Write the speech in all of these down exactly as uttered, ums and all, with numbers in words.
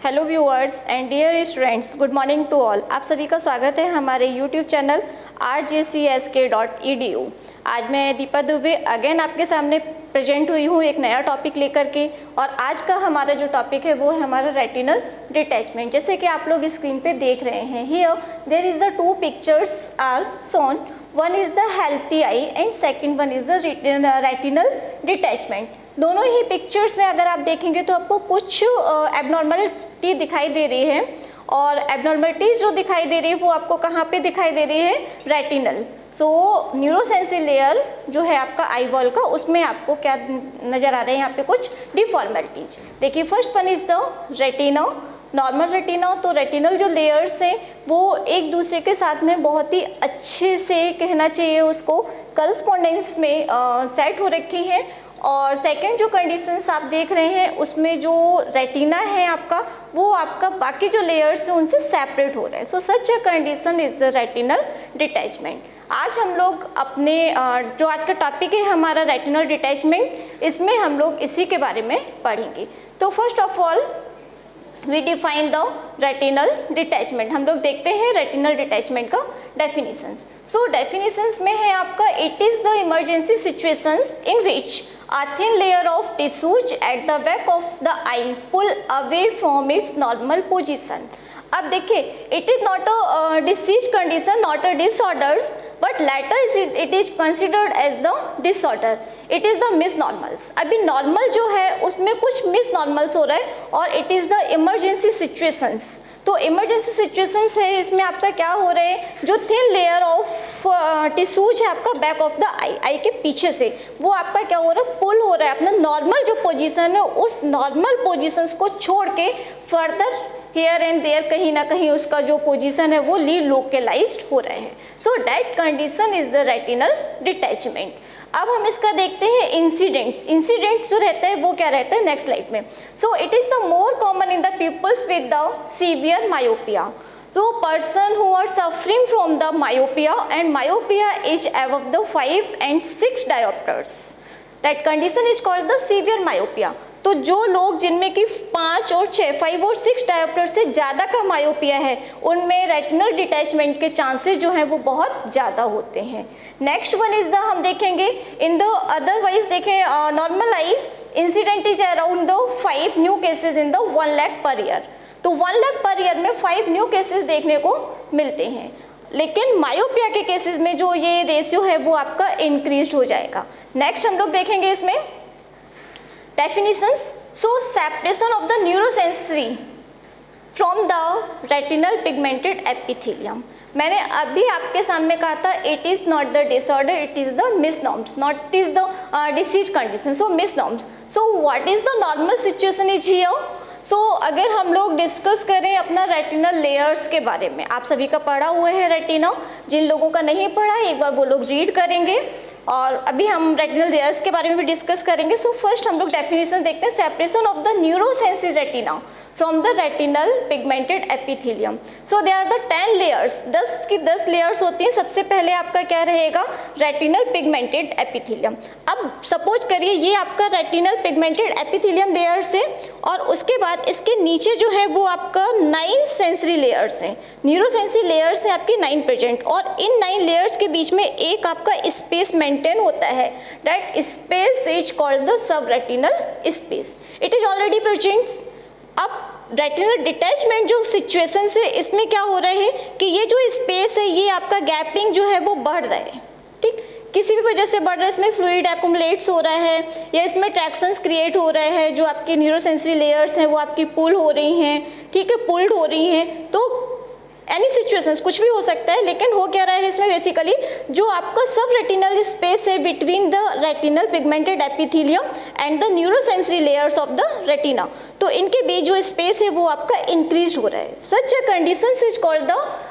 Hello viewers and dear students, good morning to all. आप सभी का स्वागत है हमारे YouTube channel R J C S K dot E D U. आज मैं दीपा दुबे अगेन आपके सामने प्रेजेंट हुई हूँ एक नया टॉपिक लेकर के। और आज का हमारा जो टॉपिक है वो है हमारा रेटिनल डिटैचमेंट। जैसे कि आप लोग स्क्रीन पे देख रहे हैं, here there is the two pictures are shown, one is the healthy eye and second one is the retinal detachment. दोनों ही पिक्चर्स में अगर आप देखेंगे तो आपको कुछ एबनॉर्मलिटी दिखाई दे रही है, और एबनॉर्मलिटीज जो दिखाई दे रही है वो आपको कहाँ पे दिखाई दे रही है? रेटिनल। सो न्यूरोसेंसरी लेयर जो है आपका आई बॉल का, उसमें आपको क्या नज़र आ रहे हैं यहाँ पे कुछ डिफॉर्मेलिटीज। देखिए, first one is the retina, normal retina. तो रेटिनल जो लेयर्स हैं वो एक दूसरे के साथ में बहुत ही अच्छे से, कहना चाहिए उसको, करस्पॉन्डेंस में सेट हो रखी हैं। और सेकंड जो कंडीशंस आप देख रहे हैं उसमें जो रेटिना है आपका, वो आपका बाकी जो लेयर्स हैं उनसे सेपरेट हो रहा है। So such a condition is the retinal detachment. आज हम लोग अपने जो आज का टॉपिक है हमारा रेटिनल डिटैचमेंट, इसमें हम लोग इसी के बारे में पढ़ेंगे। तो first of all we define the retinal detachment. हम लोग देखते हैं रेटिनल डिटैचमेंट का डेफिनेशंस। सो डेफिनेशंस में है आपका, it is the emergency situations in which a thin layer of tissues at the back of the eye pull away from its normal position. अब देखिए, it is not a disease condition, not a disorders, but later it is considered as the disorder. It is the misnormals. अभी normal जो है उसमें कुछ मिसनॉर्मल्स हो रहा है, और it is the emergency situations. तो इमरजेंसी सिचुएशंस है, इसमें आपका क्या हो रहा है? जो थिन लेयर ऑफ टिश्यूज है आपका back of the eye, eye के पीछे से, वो आपका क्या हो रहा है? पुल हो रहा है। अपना नॉर्मल जो पोजीशन है उस नॉर्मल पोजीशंस को छोड़ के फर्दर हियर एंड देयर कहीं ना कहीं उसका जो पोजीशन है वो ली लोकलाइज्ड हो रहे हैं। So that condition is the retinal detachment. अब हम इसका देखते हैं इंसिडेंट्स। इंसिडेंट्स जो रहता है वो क्या रहता है नेक्स्ट स्लाइड में। So it is the more common in the peoples with the severe myopia. So person who are suffering from the myopia, and myopia is above the five and six diopters. That condition is called the severe myopia. तो जो लोग जिनमें कि पाँच और छः, five और six dioptre से ज़्यादा का मायोपिया है, उनमें रेटिनल डिटैचमेंट के चांसेस जो हैं वो बहुत ज़्यादा होते हैं। नेक्स्ट वन इज़ द, हम देखेंगे इन द अदरवाइज देखें normal eye, incident is around the five new cases in the one lakh per year. तो वन लाख पर ईयर में फाइव न्यू केसेस देखने को मिलते हैं, लेकिन मायोपिया के केसेस में जो ये रेशियो है वो आपका इंक्रीज हो जाएगा। नेक्स्ट हम लोग देखेंगे इसमें definitions. So separation of the neurosensory from the retinal pigmented epithelium. मैंने अभी आपके सामने कहा था, it is not the disorder, it is the misnorms, not is the disease condition. So misnorms. So what is the normal situation is here? So so, अगर हम लोग discuss करें अपना रेटिनल लेयर्स के बारे में, आप सभी का पढ़ा हुआ है रेटिना, जिन लोगों का नहीं पढ़ा एक बार वो लोग रीड करेंगे, और अभी हम रेटिनल लेयर्स के बारे में भी डिस्कस करेंगे। सो so, फर्स्ट हम लोग डेफिनेशन देखते हैं, separation of the neurosensory retina from the retinal pigmented epithelium. So they are the ten layers, दस की दस लेयर्स होती हैं। सबसे पहले आपका क्या रहेगा? Retinal pigmented epithelium. अब सपोज करिए ये आपका रेटिनल पिगमेंटेड एपिथेलियम लेयर्स है, और उसके बाद इसके नीचे जो है वो आपका नाइन सेंसरी लेयर्स हैं, न्यूरोसेंसरी लेयर्स हैं आपकी नाइन प्रेजेंट, और इन नाइन लेयर्स के बीच में एक आपका स्पेस मेंटेन होता है। That space is called the sub retinal space. It is already present. अब रेटिनल डिटैचमेंट जो सिचुएशन है, इसमें क्या हो रहा है कि ये जो स्पेस है ये आपका गैपिंग जो है वो बढ़ रहा है, ठीक, किसी भी वजह से बढ़ रहा है। इसमें फ्लूइड एक्युमुलेट्स हो रहा है, या इसमें ट्रैक्शंस क्रिएट हो रहे हैं, जो आपकी न्यूरोसेंसरी लेयर्स हैं वो आपकी पुल हो रही हैं, ठीक है, पुल्ड हो रही हैं। तो एनी सिचुएशंस कुछ भी हो सकता है, लेकिन हो क्या रहा है इसमें बेसिकली, जो आपका सब रेटिनल स्पेस है between the retinal pigmented epithelium and the neurosensory layers of the retina, तो इनके बीच जो स्पेस है वो आपका इंक्रीज हो रहा है। Such a condition is called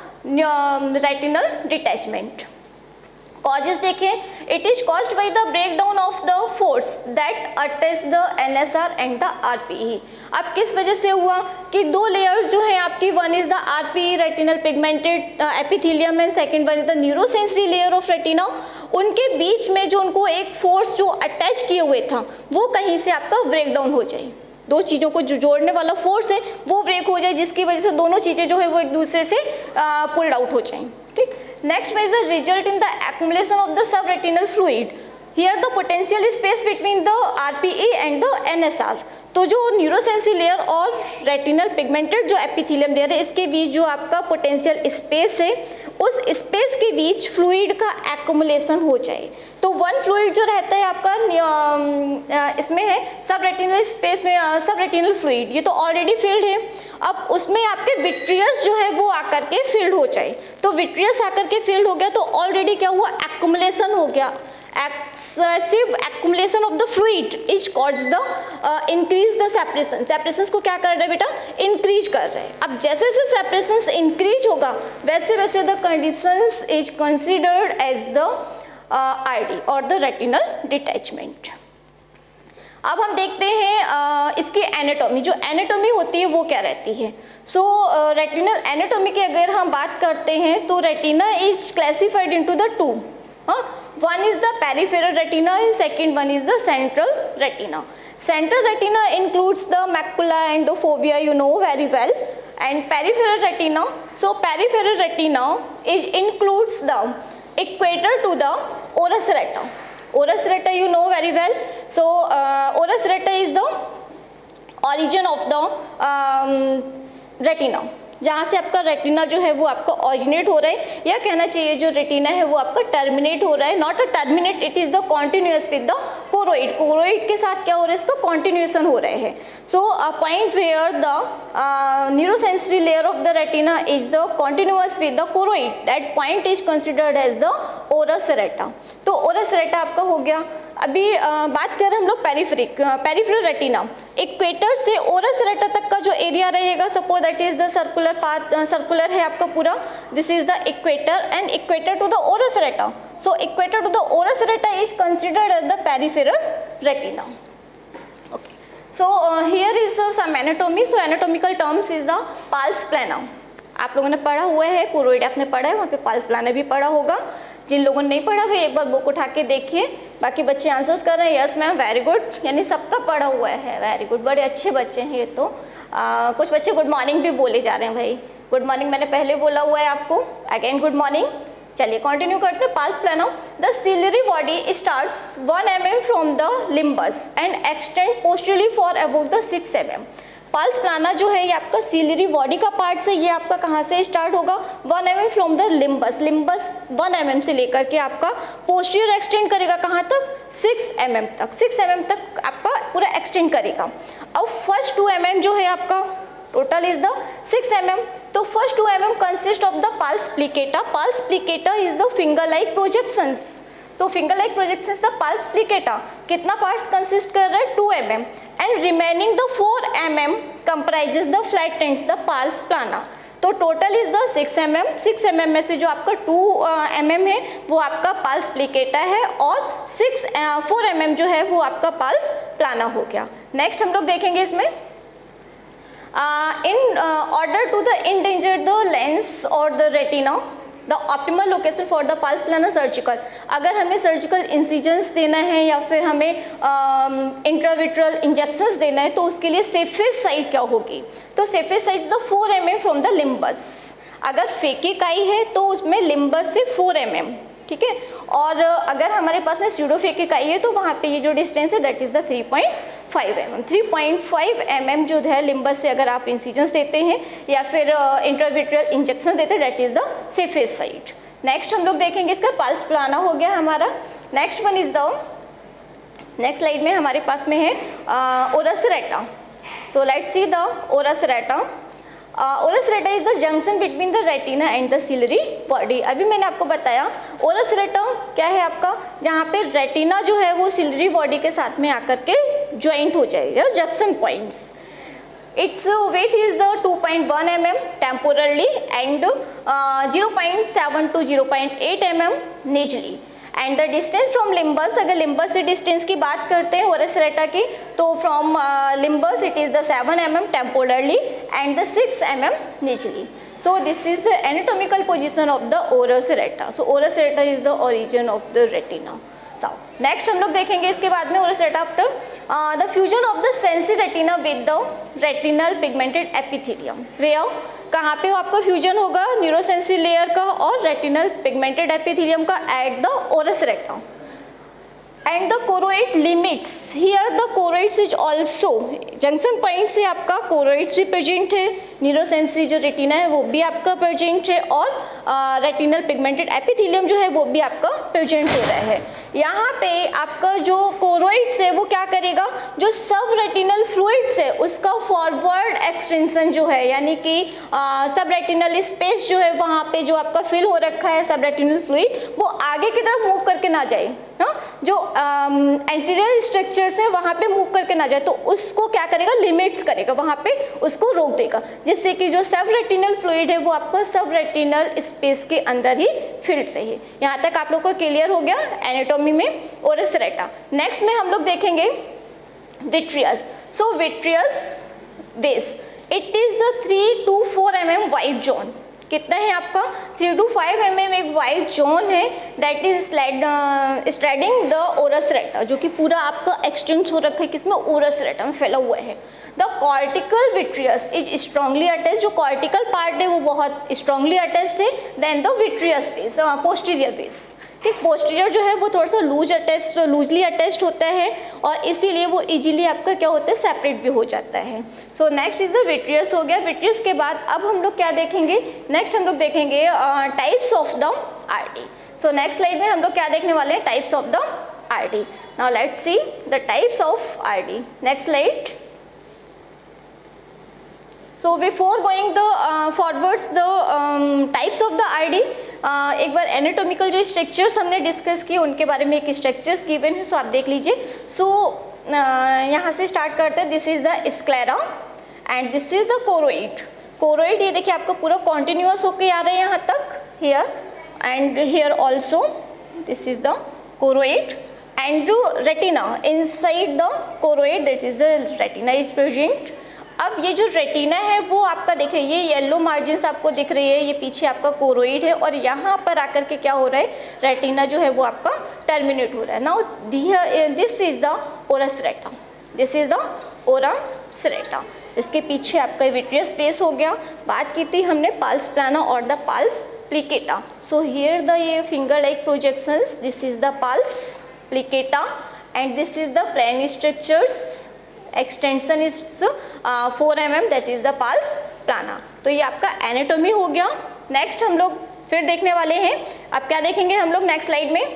the retinal detachment. Causes देखें, it is caused by the breakdown of the force that attach the N S R and the R P E. अब किस वजह से हुआ कि दो लेयर्स जो है आपकी, one is the R P E retinal pigmented epithelium and second one is the neurosensory layer of retina, उनके बीच में जो उनको एक फोर्स जो अटैच किए हुए था वो कहीं से आपका ब्रेकडाउन हो जाए। दो चीज़ों को जो जोड़ने वाला फोर्स है वो ब्रेक हो जाए, जिसकी वजह से दोनों चीज़ें जो है वो एक दूसरे से पुल्ड आउट हो जाएं। ठीक, next is the result in the accumulation of the sub retinal fluid. Here the potential space between the RPE and the NSR. तो जो न्यूरोसेंसी लेयर और रेटिनल पिगमेंटेड जो एपिथेलियम लेयर है, इसके बीच जो आपका पोटेंशियल स्पेस है, उस स्पेस के बीच फ्लूइड का एक्युमुलेशन हो जाए। तो वन फ्लूइड जो रहता है आपका इसमें है सब रेटिनल स्पेस में, सब रेटिनल फ्लूइड, ये तो ऑलरेडी फिल्ड है। अब उसमें आपके विट्रियस जो है वो आकर के फिल्ड हो जाए। तो विट्रियस आकर के फिल्ड हो गया तो ऑलरेडी क्या हुआ, एक्युमुलेशन हो गया। Excessive accumulation of the fluid is causes the uh, increase the separation। Separation को क्या कर रहे हैं बेटा, इंक्रीज कर रहे हैं। अब जैसे जैसे सेपरेशन इंक्रीज होगा वैसे वैसे the conditions is considered as the ID और द रेटिनल डिटैचमेंट। अब हम देखते हैं uh, इसकी एनाटॉमी, जो एनाटॉमी होती है वो क्या रहती है। सो रेटिनल एनाटॉमी की अगर हम बात करते हैं तो retina is classified into the two. हाँ, one is the peripheral retina and second one is the central retina. Central retina includes the macula and the fovea, you know very well, and peripheral retina. So peripheral retina is includes the equator to the oris recta. Oris recta you know very well. So uh, oris recta is the origin of the um, retina, जहाँ से आपका retina जो है वो आपका originate हो रहा है, या कहना चाहिए जो रेटिना है वो आपका टर्मिनेट हो रहा है। Not a terminate, it is the continuous with the choroid. Choroid के साथ क्या हो रहा है, इसका कॉन्टिन्यूएशन हो रहे हैं। So a point where the neurosensory layer of the retina is the continuous with the choroid, that point is considered as the ora serrata. तो ओरस रेटा आपका हो गया। अभी आ, बात कर रहे हैं हम लोग पेरिफेरिक पेरिफेरल रेटिना। इक्वेटर से ओरस रेटा तक का जो एरिया रहेगा, suppose that is the circular path, circular है आपका पूरा, this is the equator and equator to the ora serrata. So equator to the ora serrata is considered as the peripheral retina. Okay, so here is some anatomy. So anatomical terms is the pars plana. आप लोगों ने पढ़ा हुआ है, choroid आपने पढ़ा है, वहाँ पे पाल्स प्लाना भी पढ़ा होगा। जिन लोगों ने नहीं पढ़ा हुआ एक बार बुक उठा के देखिए। बाकी बच्चे आंसर्स कर रहे हैं, यस मैम, वेरी गुड, यानी सबका पढ़ा हुआ है, वेरी गुड, बड़े अच्छे बच्चे हैं ये तो। आ, कुछ बच्चे गुड मॉर्निंग भी बोले जा रहे हैं भाई, गुड मॉर्निंग मैंने पहले बोला हुआ है आपको, अगेन गुड मॉर्निंग। चलिए कंटिन्यू करते हैं। Pars plana, the ciliary body starts one M M from the limbus and extend posteriorly for about the six M M. Pars plana जो है ये आपका सिलियरी बॉडी का पार्ट से, ये आपका कहाँ से स्टार्ट होगा, one M M from the limbus. Limbus one M M से लेकर के आपका पोस्टीरियर एक्सटेंड करेगा कहाँ तक, सिक्स एम एम तक, सिक्स एम एम तक आपका पूरा एक्सटेंड करेगा। अब फर्स्ट टू एम एम जो है आपका total is the six M M. तो first two M M consist of the pars plicata. Pars plicata is the finger like projections. तो finger like projections the pars plicata कितना parts consist कर रहा है, two M M, and remaining the four M M comprises the flat ends the pars plana. तो total is the six M M. Six M M में से जो आपका to M M है वो आपका पाल्स प्लिकेटा है, और सिक्स फोर एम एम जो है वो आपका पाल्स प्लाना हो गया। नेक्स्ट हम लोग देखेंगे इसमें in order to the endanger the lens और the retina, the optimal location for the pars plana surgical. अगर हमें सर्जिकल इंसिजन्स देना है या फिर हमें इंट्राविट्रल इंजेक्शंस देना है तो उसके लिए सेफेस्ट साइड क्या होगी, तो safest side the four M M from the limbus. अगर फेकिक आई है तो उसमें लिम्बस से फोर एम एम, ठीक है। और अगर हमारे पास में स्यूडोफेकिक आई है तो वहाँ पे ये जो डिस्टेंस है that is the three point five M M. Three point five M M जो है लिम्बस से अगर आप इंसिजन्स देते हैं या फिर इंट्राविट्रियल इंजेक्शन देते हैं that is the safest side. Next हम लोग देखेंगे इसका पाल्स प्लाना हो गया हमारा। Next one is the next slide में हमारे पास में है ora serrata. So let's see the ora serrata. Ora serrata is the junction between the retina and the ciliary body. अभी मैंने आपको बताया ओरस रेटा क्या है आपका, जहाँ पे रेटिना जो है वो सिलियरी बॉडी के साथ में आकर के ज्वाइंट हो जाएगा, junction points. its width is the two point one millimeter temporally and uh, zero point seven to zero point eight millimeter nasally, and the distance from limbus, अगर लिम्बस से distance की बात करते हैं ओरस रेटा की तो from limbus it is the seven M M temporally and the six M M निचली। So this is the anatomical position of the oris recta. So oris recta is the origin of the retina. So next हम लोग देखेंगे इसके बाद में ora serrata after the fusion of the sensory retina with the retinal pigmented epithelium. Where, कहाँ पे आपका fusion होगा न्यूरोसेंसरी लेयर का और रेटिनल पिगमेंटेड एपिथेलियम का at the ora serrata. And the choroid limits, here the choroids is also, junction point से आपका कोरोइड्स भी प्रेजेंट है, न्यूरोसेंसरी जो रेटिना है वो भी आपका प्रेजेंट है और रेटिनल पिगमेंटेड एपिथेलियम जो है वो भी आपका प्रेजेंट हो रहा है। यहाँ पे आपका जो कोरोइड्स है वो क्या करेगा, जो सब रेटिनल फ्लूइड्स है उसका फॉरवर्ड एक्सटेंशन जो है, यानी कि सब रेटिनल स्पेस जो है वहाँ पे जो आपका फिल हो रखा है सब रेटिनल फ्लूइड, वो आगे की तरफ मूव करके ना जाए, हाँ, जो एंटीरियर स्ट्रक्चर्स है वहाँ पे मूव करके ना जाए, तो उसको क्या करेगा, लिमिट्स करेगा, वहाँ पे उसको रोक देगा, जिससे कि जो सब रेटिनल फ्लूइड है वो आपको सब रेटिनल स्पेस के अंदर ही फिल्ड रहे। यहाँ तक आप लोग को क्लियर हो गया एनाटॉमी में ओरस रेटा। नेक्स्ट में हम लोग देखेंगे vitreous. So vitreous base, it is the three to four M M wide zone. कितना है आपका, three to five M M एक वाइट जोन है that is straddling the ora serrata, जो कि पूरा आपका एक्सटेंड हो रखा है किसमें, ओरस रेटा में फैला हुआ है। The cortical vitreous is strongly attached, जो कॉर्टिकल पार्ट है वो बहुत स्ट्रांगली अटैच्ड है then the vitreous base, posterior base. ठीक, पोस्टीरियर जो है वो थोड़ा सा लूज अटैच्ड लूजली अटैच्ड होता है और इसीलिए वो इजीली आपका क्या होता है, सेपरेट भी हो जाता है। So next is the vitreous हो गया। विट्रियस के बाद अब हम लोग क्या देखेंगे, नेक्स्ट हम लोग देखेंगे types of the RD. So next slide में हम लोग क्या देखने वाले हैं, types of the RD. Now let's see the types of RD. Next slide. So before going the forwards the types of the RD, एक बार एनाटॉमिकल जो स्ट्रक्चर्स हमने डिस्कस किए उनके बारे में एक स्ट्रक्चर्स गिवन है, सो आप देख लीजिए। सो so, uh, यहाँ से स्टार्ट करते हैं। This is the sclera and this is the choroid. Choroid ये देखिए आपका पूरा कॉन्टिन्यूअस होके आ रहा है यहाँ तक, here and here also, this is the choroid and retina inside the choroid, that is the retina is present. अब ये जो रेटिना है वो आपका देखिए ये येलो मार्जिन्स आपको दिख रही है, ये पीछे आपका कोरोइड है और यहाँ पर आकर के क्या हो रहा है, रेटिना जो है वो आपका टर्मिनेट हो रहा है। Now this is the ora serrata, this is the ora serrata. इसके पीछे आपका विट्रियस बेस हो गया। बात की थी हमने पाल्स प्लाना और the pars plicata. So here the ये finger like projections, this is the pars plicata and this is the plane structures, extension is four M M, that is the pars plana. तो ये आपका anatomy हो गया। Next हम लोग फिर देखने वाले हैं, अब क्या देखेंगे हम लोग नेक्स्ट स्लाइड में,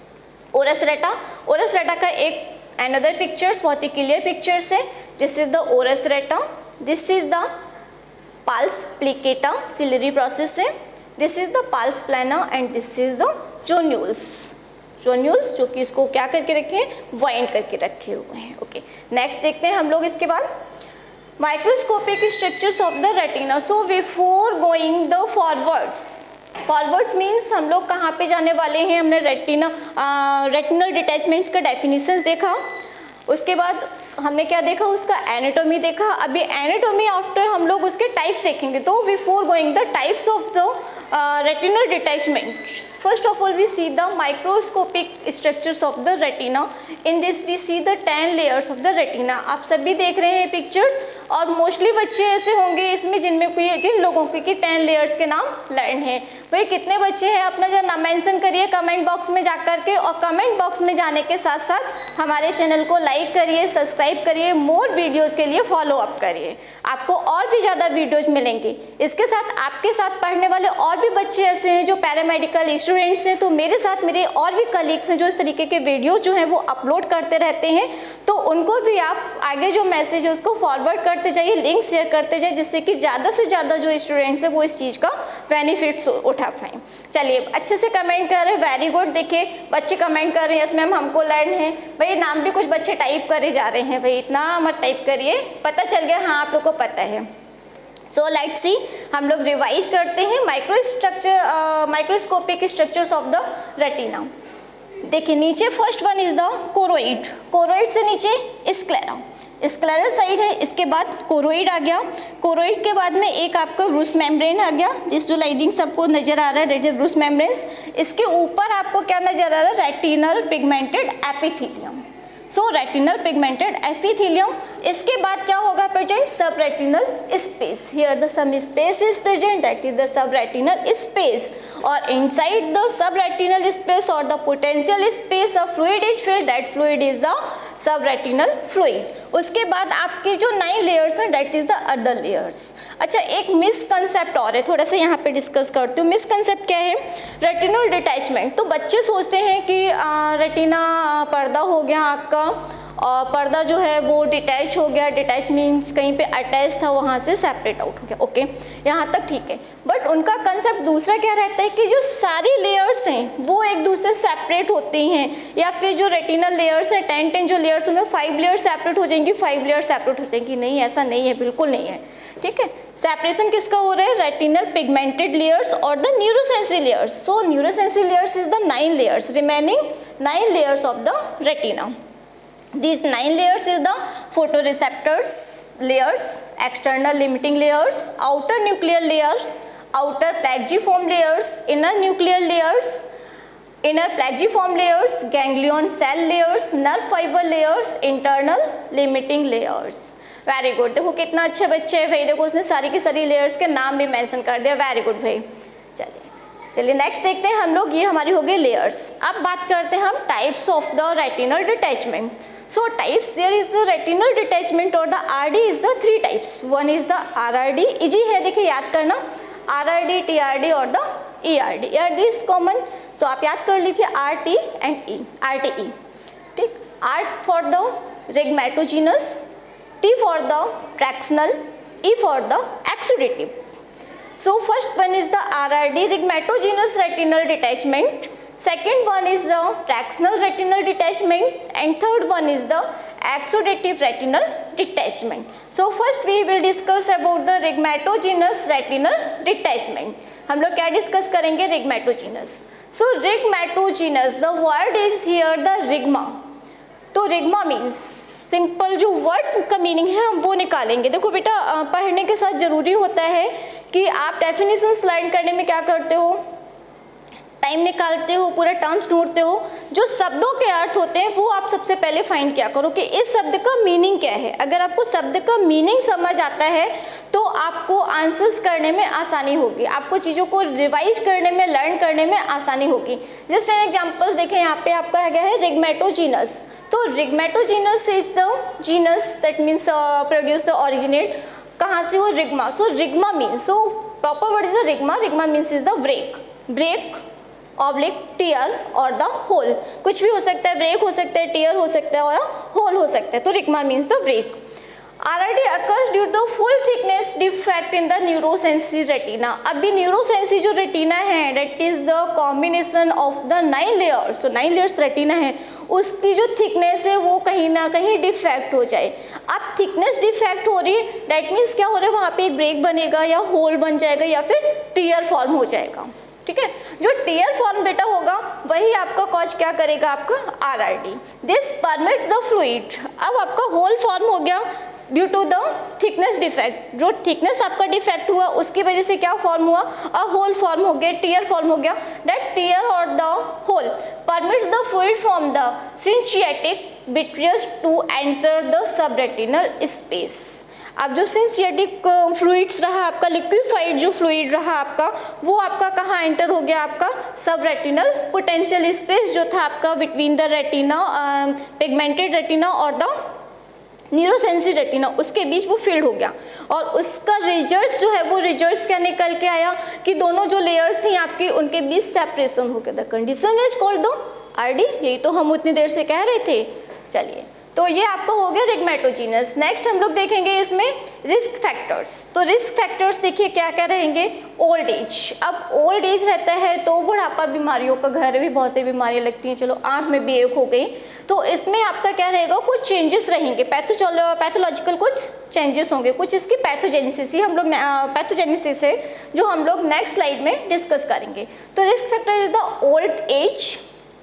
ओरस रेटा। ओरस रेटा का एक अनदर पिक्चर्स, बहुत ही क्लियर पिक्चर्स है। This is the ora serrata, this is the pars plicata, ciliary process है, this is the pars plana and this is the zonules, zonules जो कि इसको क्या करके रखे हैं, वाइंड करके रखे हुए हैं। ओके, नेक्स्ट देखते हैं हम लोग इसके बाद microscopic structures of the retina. So before going the forwards, forwards means हम लोग कहाँ पे जाने वाले हैं, हमने रेटिना रेटिनल डिटैचमेंट्स का डेफिनेशंस देखा, उसके बाद हमने क्या देखा, उसका एनाटॉमी देखा। अभी एनाटॉमी आफ्टर हम लोग उसके टाइप्स देखेंगे। तो before going the types of the retinal detachment, first of all we see the microscopic structures of the retina. In this we see the ten layers of the retina. आप सभी देख रहे हैं पिक्चर्स और mostly बच्चे ऐसे होंगे इसमें जिनमें कोई जिन लोगों के कि टेन लेयर्स के नाम लर्न है। भाई कितने बच्चे हैं अपना जो नाम मेंशन करिए कमेंट बॉक्स में जा कर के, और कमेंट बॉक्स में जाने के साथ साथ हमारे चैनल को लाइक करिए, सब्सक्राइब करिए, मोर वीडियोज़ के लिए फॉलो अप करिए, आपको और भी ज़्यादा वीडियोज़ मिलेंगे। इसके साथ आपके साथ पढ़ने वाले और भी बच्चे ऐसे हैं जो पैरामेडिकल स्टूडेंट्स हैं, तो मेरे साथ मेरे और भी कलीग्स हैं जो इस तरीके के वीडियोस जो हैं वो अपलोड करते रहते हैं, तो उनको भी आप आगे जो मैसेज है उसको फॉरवर्ड करते जाइए, लिंक शेयर करते जाइए, जिससे कि ज़्यादा से ज़्यादा जो स्टूडेंट्स हैं वो इस चीज़ का बेनिफिट्स उठा पाएँ। चलिए अच्छे से कमेंट कर रहे हैं, वेरी गुड। देखिए बच्चे कमेंट कर रहे हैं, यस मैम हमको लर्न है। भाई नाम भी कुछ बच्चे टाइप करे जा रहे हैं, भाई इतना मत टाइप करिए, पता चल गया हाँ आप लोग को पता है। सो लेट्स सी, हम लोग रिवाइज करते हैं micro structure microscopic structures of the retina. देखिए नीचे first one is the choroid, choroid से नीचे स्क्लेरा, स्क्लेरल साइड है, इसके बाद कोरोइड आ गया, कोरोइड के बाद में एक आपका रूस मेम्ब्रेन आ गया, जिस जो लाइटिंग सबको नजर आ रहा है डेट इज रूस मेम्ब्रेन्स, इसके ऊपर आपको क्या नजर आ रहा है, रेटिनल पिगमेंटेड एपिथेलियम, सो रेटिनल पिगमेंटेड एपिथेलियम। इसके बाद क्या होगा प्रेजेंट, सब retinal space, here the some space is present that is the sub retinal space, और inside the sub retinal space और the potential space of fluid is filled, that fluid is the sub retinal fluid. उसके बाद आपके जो nine layers हैं that is the other layers. अच्छा एक misconcept और है, थोड़ा सा यहाँ पे डिस्कस करती हूँ। मिसकंसेप्ट क्या है, रेटिनल डिटैचमेंट। तो बच्चे सोचते हैं कि आ, रेटिना पर्दा हो गया आँख का, और पर्दा जो है वो डिटैच हो गया, डिटैच मीन्स कहीं पे अटैच था वहाँ से सेपरेट आउट हो गया, ओके यहाँ तक ठीक है। बट उनका कंसेप्ट दूसरा क्या रहता है कि जो सारी लेयर्स हैं वो एक दूसरे से सेपरेट होती हैं, या फिर जो रेटिनल लेयर्स हैं टेन टेन जो लेयर्स उनमें फाइव लेयर्स सेपरेट हो जाएंगी, फाइव लेयर्स सेपरेट हो जाएंगी। नहीं, ऐसा नहीं है, बिल्कुल नहीं है, ठीक है। सेपरेशन किसका हो रहा है, रेटिनल पिगमेंटेड लेयर्स और the neurosensory layers. So neurosensory layers is the nine layers, remaining nine layers of the retina. These nine layers is the photoreceptors layers, external limiting layers, outer nuclear layer, outer plagiform layers, inner nuclear layers, inner plagiform layers, ganglion cell layers, nerve fiber layers, internal limiting layers। Very good, देखो कितना अच्छे बच्चे है भाई, देखो उसने सारी की सारी लेयर्स के नाम भी मेंशन कर दिया, वेरी गुड भाई। चलिए चलिए नेक्स्ट देखते हैं हम लोग, ये हमारी हो गई लेयर्स। अब बात करते हैं हम types of the retinal detachment. So types, there is the retinal detachment or the R D is the three types. One is the R R D, easy है देखिए याद करना, R R D, T R D और the E R D. E R D is common, so आप याद कर लीजिए R T and E, R T E, ठीक। R for the rhegmatogenous, T for the tractional, E for the exudative. So first one is the R R D, rhegmatogenous retinal detachment. Second one is the tractional retinal detachment, and third one is the exudative retinal detachment. So first we will discuss about the rhegmatogenous retinal detachment. हम लोग क्या discuss करेंगे, rhegmatogenous. So rhegmatogenous, the word is here the rhegma. तो rhegma means simple जो words का meaning है हम वो निकालेंगे। देखो बेटा पढ़ने के साथ जरूरी होता है कि आप डेफिनेशंस लर्न करने में क्या करते हो, टाइम निकालते हो, पूरे टर्म्स ढूंढते हो, जो शब्दों के अर्थ होते हैं वो आप सबसे पहले फाइंड क्या करो कि इस शब्द का मीनिंग क्या है। अगर आपको शब्द का मीनिंग समझ आता है तो आपको आंसर्स करने में आसानी होगी, आपको चीज़ों को रिवाइज करने में, लर्न करने में आसानी होगी। जस्ट एन एग्जाम्पल्स देखें, यहाँ पे आपका क्या है, rhegmatogenous। तो rhegmatogenous is the genus that means produce the originate, कहाँ से हो, rhegma. So rhegma means, so proper word is the rhegma, rhegma means is the break, break oblique tear और द होल, कुछ भी हो सकता है, ब्रेक हो सकता है, टीयर हो सकता है और होल हो सकता है। तो rhegma means the break. R R D occurs due to full thickness defect in the neurosensory retina। अभी न्यूरोसेंसरी जो रेटिना है that is the combination of the nine layers, so nine layers retina है, उसकी जो thickness है वो कहीं ना कहीं डिफेक्ट हो जाए। अब थिकनेस डिफेक्ट हो रही है, दैट मीन्स क्या हो रहा है, वहाँ पे एक ब्रेक बनेगा या होल बन जाएगा या फिर टीयर फॉर्म हो जाएगा, ठीक है। जो टीयर फॉर्म बेटा होगा वही आपका कॉज क्या करेगा, आपका R R D. This permits the fluid. अब आपका होल फॉर्म हो गया due to the thickness defect, जो थिकनेस आपका डिफेक्ट हुआ उसकी वजह से क्या फॉर्म हुआ, अ होल फॉर्म हो गया, टीयर फॉर्म हो गया। दैट टीयर और the hole permits the fluid from the synchytic vitreous to enter the subretinal space. अब जो सिंचिएटिक फ्लूइड्स रहा आपका, लिक्विफाइड जो फ्लूइड रहा आपका, वो आपका कहाँ एंटर हो गया, आपका सब रेटिनल पोटेंशियल स्पेस जो था आपका between the retina, pigmented retina और द न्यूरोसेंसरी रेटिना, उसके बीच वो फील्ड हो गया। और उसका रिजल्ट्स जो है वो रिजल्ट्स क्या निकल के आया कि दोनों जो लेयर्स थी आपकी उनके बीच सेपरेशन हो गया। The condition is called the R D, यही तो हम उतनी देर से कह रहे थे। चलिए, तो ये आपका हो गया rhegmatogenous। नेक्स्ट हम लोग देखेंगे इसमें रिस्क फैक्टर्स। तो रिस्क फैक्टर्स देखिए क्या क्या रहेंगे, ओल्ड एज। अब ओल्ड एज रहता है तो बुढ़ापा बीमारियों का घर भी, बहुत सी बीमारियां लगती हैं, चलो आंख में भी एक हो गई, तो इसमें आपका क्या रहेगा, कुछ चेंजेस रहेंगे, पैथोचोलो पैथोलॉजिकल कुछ चेंजेस होंगे, कुछ इसकी पैथोजेनेसिस ही हम लोग पैथोजेनेसिस है जो हम लोग नेक्स्ट स्लाइड में डिस्कस करेंगे। तो risk factor is the old age,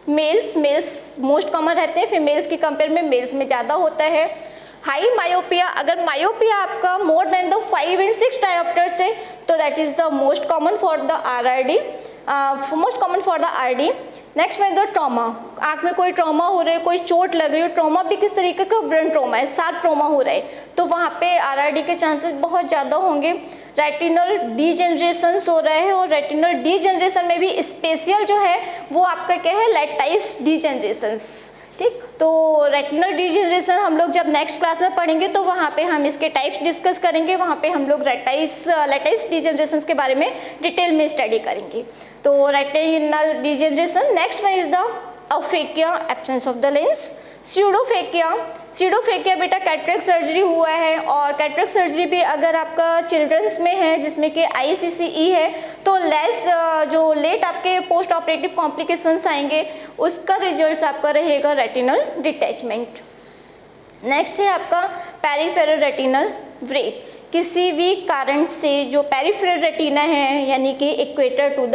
males males most common रहते हैं, फीमेल्स की कंपेयर में मेल्स में ज़्यादा होता है। हाई मायोपिया, अगर मायोपिया आपका more than the five and six diopters है तो that is the most common for the R R D, most common for the R D. Next में द ट्रॉमा, आँख में कोई ट्रॉमा हो रहा है, कोई चोट लग रही है, ट्रॉमा भी किस तरीके का, ब्रेन ट्रॉमा है, साथ ट्रॉमा हो रहा है, तो वहाँ पे आर आर डी के चांसेस बहुत ज़्यादा होंगे। रेटिनल डीजेनरेशन हो रहा है, और रेटिनल डीजेनरेशन में भी स्पेशल जो है वो आपका क्या है, लैटाइस डीजेनरेशंस, ठीक। तो रेटिनल डीजेनरेशन हम लोग जब नेक्स्ट क्लास में पढ़ेंगे तो वहाँ पे हम इसके टाइप्स डिस्कस करेंगे, वहाँ पे हम लोग रेटाइस लैटाइस डीजेनरेशन के बारे में डिटेल में स्टडी करेंगे। तो retinal degeneration. Next one is the aphakia, absence of the lens. Pseudophakia, pseudophakia बेटा कैटरेक्ट सर्जरी हुआ है, और कैटरेक्ट सर्जरी भी अगर आपका चिल्ड्रंस में है जिसमें कि आई सी सी ई है तो लेस जो लेट आपके पोस्ट ऑपरेटिव कॉम्प्लिकेशंस आएंगे उसका रिजल्ट आपका रहेगा रेटिनल डिटैचमेंट। नेक्स्ट है आपका पेरिफेरल रेटिनल ब्रेक। किसी भी कारण से जो पेरिफेरल रेटिना है यानी कि इक्वेटर टू द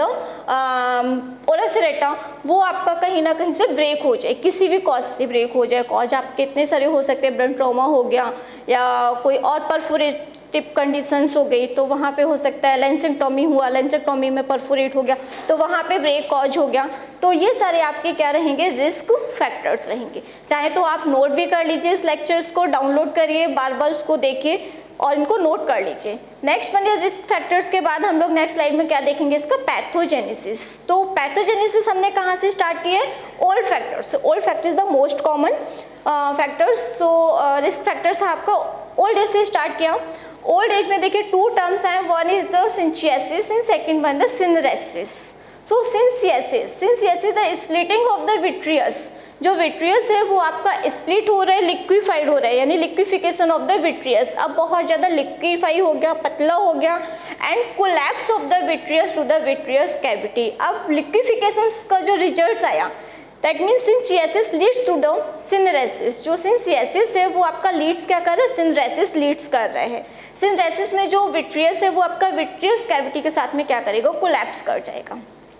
ओरस रेटा वो आपका कहीं ना कहीं से ब्रेक हो जाए, किसी भी कॉज से ब्रेक हो जाए। कॉज आपके इतने सारे हो सकते हैं, ब्रेन ट्रॉमा हो गया या कोई और परफोरेटिव कंडीशंस हो गई तो वहाँ पे हो सकता है, लेंसेक्टॉमी हुआ, लेंसेक्टॉमी में परफोरेट हो गया तो वहाँ पे ब्रेक कॉज हो गया। तो ये सारे आपके क्या रहेंगे, रिस्क फैक्टर्स रहेंगे। चाहे तो आप नोट भी कर लीजिए, इस लेक्चर्स को डाउनलोड करिए, बार बार उसको देखिए और इनको नोट कर लीजिए। नेक्स्ट वन रिस्क फैक्टर्स के बाद हम लोग नेक्स्ट स्लाइड में क्या देखेंगे, इसका पैथोजेनेसिस। तो पैथोजेनेसिस हमने कहाँ से स्टार्ट किया है, old factors. Old factor is the most common factors. So risk factor था आपका ओल्ड एज से स्टार्ट किया। ओल्ड एज में देखिए टू टर्म्स हैं, one is the synchysis and second one the syneresis. So synchysis, synchysis the splitting of the vitreous, जो vitreous है वो आपका स्प्लिट हो रहा है, लिक्विफाइड हो रहा है, यानी लिक्विफिकेशन ऑफ द विट्रियस, अब बहुत ज़्यादा लिक्विफाई हो गया, पतला हो गया, and collapse of the vitreous to the vitreous cavity. अब लिक्विफिकेशन का जो रिजल्ट्स आया that means synchysis leads to the syneresis. जो सिंचियासिस है वो आपका लीड्स क्या कर रहा है, सिनरेसिस लीड्स कर रहा है। सिनरेसिस में जो विट्रियस है वो आपका विट्रियस कैविटी के साथ में क्या करेगा, कोलैप्स कर जाएगा।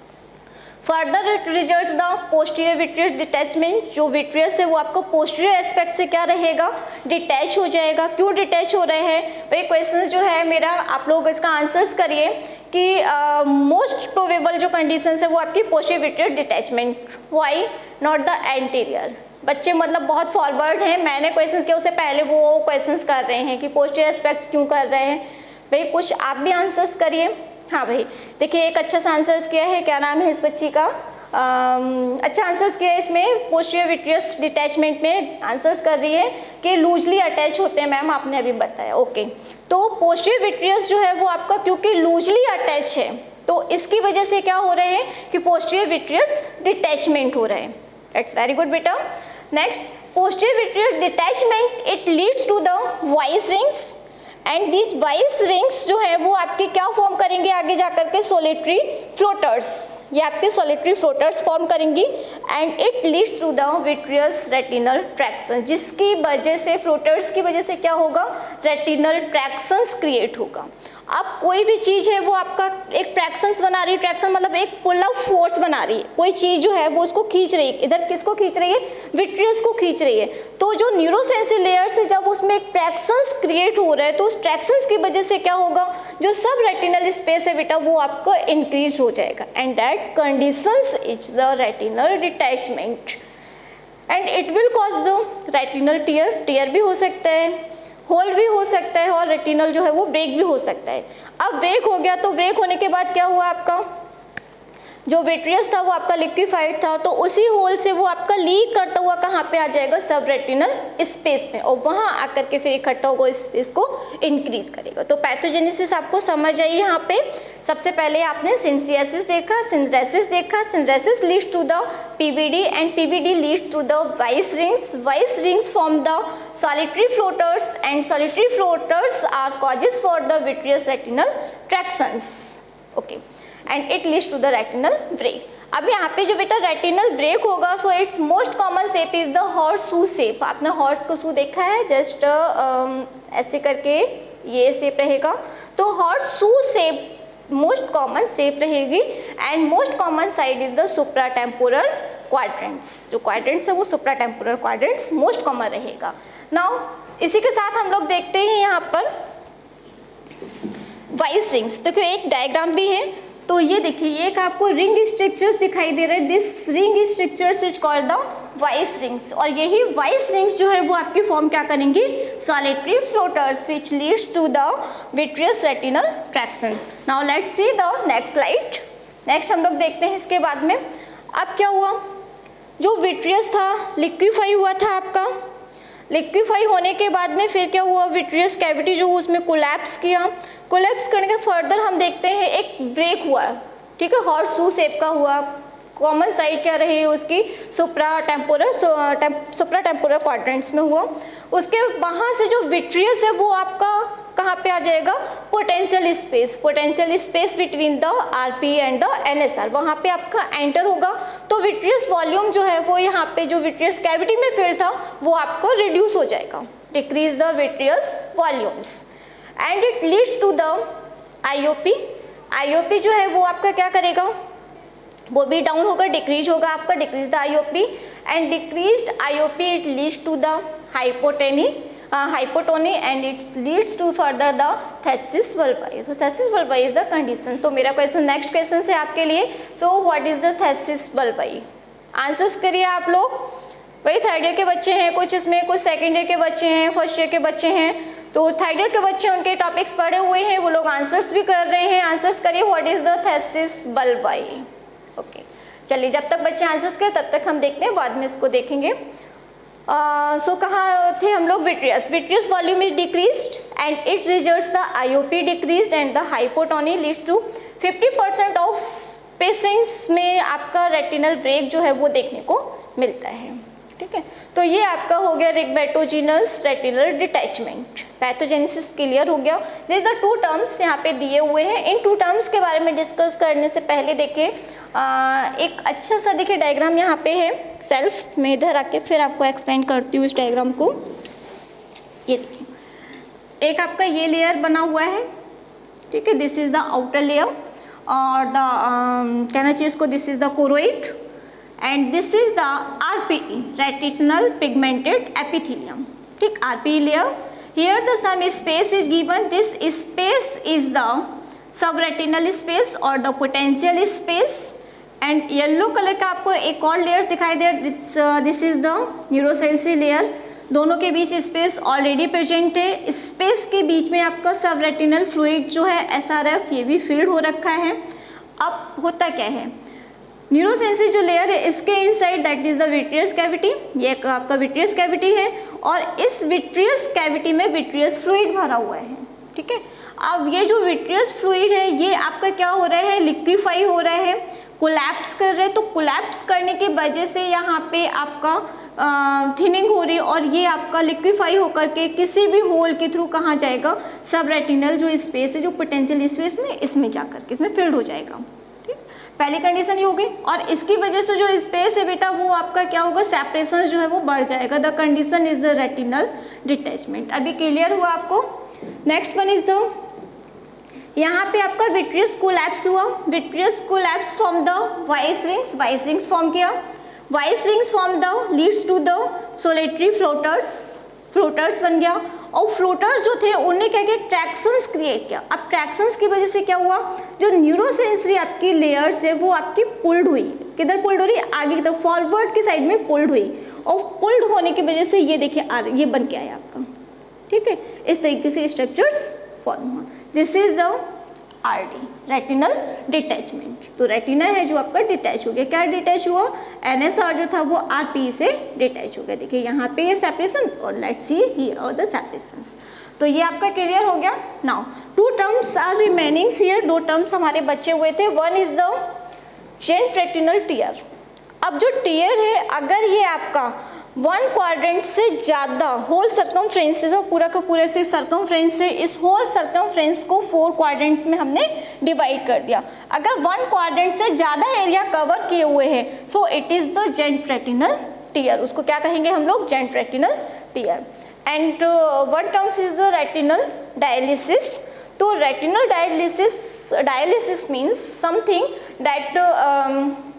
Further it results the posterior vitreous detachment. जो विट्रियस है वो आपको पोस्टीरियर एस्पेक्ट से क्या रहेगा, डिटैच हो जाएगा। क्यों डिटैच हो रहे हैं भाई, क्वेश्चन जो है मेरा आप लोग इसका आंसर्स करिए कि मोस्ट प्रोबेबल जो कंडीशंस है वो आपकी posterior vitreous detachment, why not the anterior. बच्चे मतलब बहुत फॉरवर्ड हैं, मैंने क्वेश्चंस किया उससे पहले वो क्वेश्चंस कर रहे हैं कि पोस्टीरियर एस्पेक्ट्स क्यों कर रहे हैं। भाई कुछ आप भी आंसर्स करिए। हाँ भाई देखिए एक अच्छा सा आंसर्स किया है, क्या नाम है इस बच्ची का, आम, अच्छा आंसर्स किया है इसमें पोस्टीरियर विट्रियस डिटैचमेंट में। आंसर्स कर रही है कि लूजली अटैच होते हैं, मैम आपने अभी बताया, ओके। तो पोस्टीरियर विट्रियस जो है वो आपका क्योंकि लूजली अटैच है तो इसकी वजह से क्या हो रहे हैं कि पोस्टीरियर विट्रियस डिटैचमेंट हो रहा है। दैट्स वेरी गुड बेटा। Next posterior vitreous detachment it leads to the Weiss rings, and these Weiss rings जो है वो आपके क्या फॉर्म करेंगे आगे जाकर के, सोलिटरी फ्लोटर्स। ये आपके सोलिटरी फ्लोटर्स फॉर्म करेंगी and it leads to the vitreous retinal traction, जिसकी वजह से फ्लोटर्स की वजह से क्या होगा, रेटिनल ट्रैक्शंस क्रिएट होगा। अब कोई भी चीज़ है वो आपका एक ट्रैक्शंस बना रही है, ट्रैक्शन मतलब एक पुल अप फोर्स बना रही है, कोई चीज़ जो है वो उसको खींच रही है, इधर किसको खींच रही है, विट्रियस को खींच रही है। तो जो न्यूरोसेंसरी लेयर से जब उसमें एक ट्रैक्शंस क्रिएट हो रहा है तो उस ट्रैक्शंस की वजह से क्या होगा, जो सब रेटिनल स्पेस है बेटा वो आपको इंक्रीज हो जाएगा, and that conditions is the retinal detachment, and it will cause the retinal tear. Tear भी हो सकता है, होल भी हो सकता है, और रेटिनल जो है वो ब्रेक भी हो सकता है। अब ब्रेक हो गया तो ब्रेक होने के बाद क्या हुआ, आपका जो विट्रियस था वो आपका लिक्विफाइड था, तो उसी होल से वो आपका लीक करता हुआ कहाँ पे आ जाएगा, सब रेटिनल स्पेस में, और वहाँ आकर के फिर इकट्ठा होगा स्पेस को इंक्रीज करेगा। तो पैथोजेनेसिस आपको समझ आई यहाँ पे। सबसे पहले आपने सिंचियासिस देखा, सिनरेसिस देखा, syneresis leads to the PVD and PVD leads to the Weiss rings, Weiss rings form the solitary floaters and solitary floaters are causes for the vitreous retinal tractions, okay, and it leads to the retinal break. अब यहाँ पे जो बेटा retinal break होगा, so it's most common shape is the horse shoe shape. आपने horse को shoe देखा है, जस्ट uh, ऐसे करके ये शेप रहेगा, तो horse shoe shape most common shape रहेगी, and most common side is the supra temporal quadrants, जो क्वाड्रेंट्स है वो supra temporal quadrants most common रहेगा। नाउ इसी के साथ हम लोग देखते हैं यहाँ पर वाइस रिंग्स। देखिए एक डायग्राम भी है, तो ये देखिए एक आपको रिंग स्ट्रक्चर्स दिखाई दे रहे हैं, this ring structures is called the Weiss rings, और यही वाइस रिंग्स जो है वो आपकी फॉर्म क्या करेंगी, solitary floaters which leads to the vitreous retinal traction. Now let's see the next slide. Next हम लोग देखते हैं इसके बाद में अब क्या हुआ, जो विट्रियस था लिक्विफाई हुआ था आपका, लिक्विफाई होने के बाद में फिर क्या हुआ, विट्रियस कैविटी जो उसमें कोलैप्स किया, कोलैप्स करने के फर्दर हम देखते हैं एक ब्रेक हुआ, ठीक है, हॉर्स शू शेप का हुआ। कॉमन साइड क्या रही उसकी, supra temporal supra temporal quadrants में हुआ। उसके वहाँ से जो विट्रियस है वो आपका कहाँ पे आ जाएगा, potential space, potential space between the RP and the NSR, वहाँ पे आपका एंटर होगा। तो विट्रियस वॉल्यूम जो है वो यहाँ पे जो विट्रियस कैविटी में फिल था वो आपको रिड्यूस हो जाएगा, decrease the vitreous volumes and it leads to the IOP. IOP जो है वो आपका क्या करेगा, वो भी डाउन होगा, डिक्रीज होगा आपका, decrease the IOP and decreased IOP it leads to the hypotony hypotony and it leads to further the phthisis bulbi. तो phthisis bulbi is the condition. तो मेरा क्वेश्चन नेक्स्ट क्वेश्चन है आपके लिए, so what is the phthisis bulbi, answers करिए आप लोग। वही थर्ड ईयर के बच्चे हैं कुछ, इसमें कुछ सेकेंड ईयर के बच्चे हैं, फर्स्ट ईयर के बच्चे हैं, तो थर्ड ईयर के बच्चे उनके टॉपिक्स पढ़े हुए हैं, वो लोग आंसर्स भी कर रहे हैं। आंसर्स करिए what is the phthisis bulbi. Okay चलिए, जब तक बच्चे आंसर्स करें तब तक हम देखते हैं, बाद में इसको देखेंगे। सो uh, so, कहाँ थे हम लोग, vitreous, vitreous volume is decreased and it results the IOP decreased and the hypotony leads to fifty percent of patients में आपका रेटिनल ब्रेक जो है वो देखने को मिलता है, ठीक है। तो ये आपका हो गया rhegmatogenous retinal detachment, pathogenesis clear हो गया। दिस द टू टर्म्स यहाँ पे दिए हुए हैं, इन टू टर्म्स के बारे में डिस्कस करने से पहले देखिए एक अच्छा सा देखिए डायग्राम यहाँ पे है, सेल्फ में इधर आके फिर आपको एक्सप्लेन करती हूँ इस डायग्राम को। ये देखिए एक आपका ये लेयर बना हुआ है, ठीक है, this is the outer layer और द कहना चाहिए इसको, this is the choroid and this is the RPE, retinal pigmented epithelium, ठीक, RPE layer. Here the some space is given, this space is the subretinal space और the potential space and yellow colour का आपको एक और layer दिखाई दे, this this is the neurosensory layer. दोनों के बीच स्पेस ऑलरेडी प्रेजेंट है, स्पेस के बीच में आपका सब रेटिनल फ्लूइड जो है एसआरएफ ये भी फील्ड हो रखा है। अब होता क्या है, न्यूरोसेंसरी जो लेयर है इसके inside that is the vitreous cavity, ये आपका विट्रियस कैविटी है और इस विट्रियस कैविटी में विट्रियस फ्लूइड भरा हुआ है, ठीक है। अब ये जो विट्रियस फ्लूइड है ये आपका क्या हो रहा है, लिक्विफाई हो रहा है, कोलैप्स कर रहे हैं। तो कोलैप्स करने की वजह से यहाँ पे आपका थिनिंग हो रही है और ये आपका लिक्विफाई होकर के किसी भी होल के थ्रू कहाँ जाएगा, सब रेटिनल जो स्पेस है, जो पोटेंशियल स्पेस में, इसमें जाकर के इसमें फिल्ड हो जाएगा, ठीक। पहली कंडीशन ये होगी और इसकी वजह से जो स्पेस है बेटा वो आपका क्या होगा, सेपरेशन जो है वो बढ़ जाएगा। The condition is the retinal detachment. अभी क्लियर हुआ आपको। नेक्स्ट वन इज द, यहाँ पे आपका विट्रियस कोलैप्स हुआ, vitreous collapse from the Weiss rings, Weiss rings form किया, Weiss rings from the leads to the solitary floaters, floaters बन गया और फ्लोटर्स जो थे उन्हें क्या किया, ट्रैक्शंस क्रिएट किया। अब ट्रैक्शंस की वजह से क्या हुआ, जो न्यूरोसेंसरी आपकी लेयर्स है वो आपकी पुल्ड हुई, किधर पुल्ड हो रही है, आगे की तरफ फॉरवर्ड की साइड में पुल्ड हुई और पुल्ड होने की वजह से ये देखिए ये बन के आया आपका, ठीक है। इस तरीके से स्ट्रक्चर्स फॉर्म हुआ। This is the RD, retinal detachment. तो रेटिना है जो आपका डिटैच हो गया, क्या डिटैच हुआ, एनएसआर जो था वो आरपी से डिटैच हो गया। देखिए यहाँ पे ये सेपरेशन और लेट्स सी हियर और द सेपरेशंस। तो ये आपका क्लियर हो गया। Now two terms are remaining here, दो टर्म्स हमारे बचे हुए थे। One is the giant retinal tear. अब जो टीयर है अगर ये आपका वन क्वाड्रेंट से ज़्यादा होल सर्कमफ्रेंस से, पूरा का पूरा से सर्कमफ्रेंस से, इस होल सर्कमफ्रेंस को फोर क्वाड्रेंट्स में हमने डिवाइड कर दिया। अगर वन क्वाड्रेंट से ज़्यादा एरिया कवर किए हुए हैं so it is the giant retinal tear. उसको क्या कहेंगे हम लोग, giant retinal tear. And one terms is the retinal dialysis. तो retinal dialysis, dialysis means something that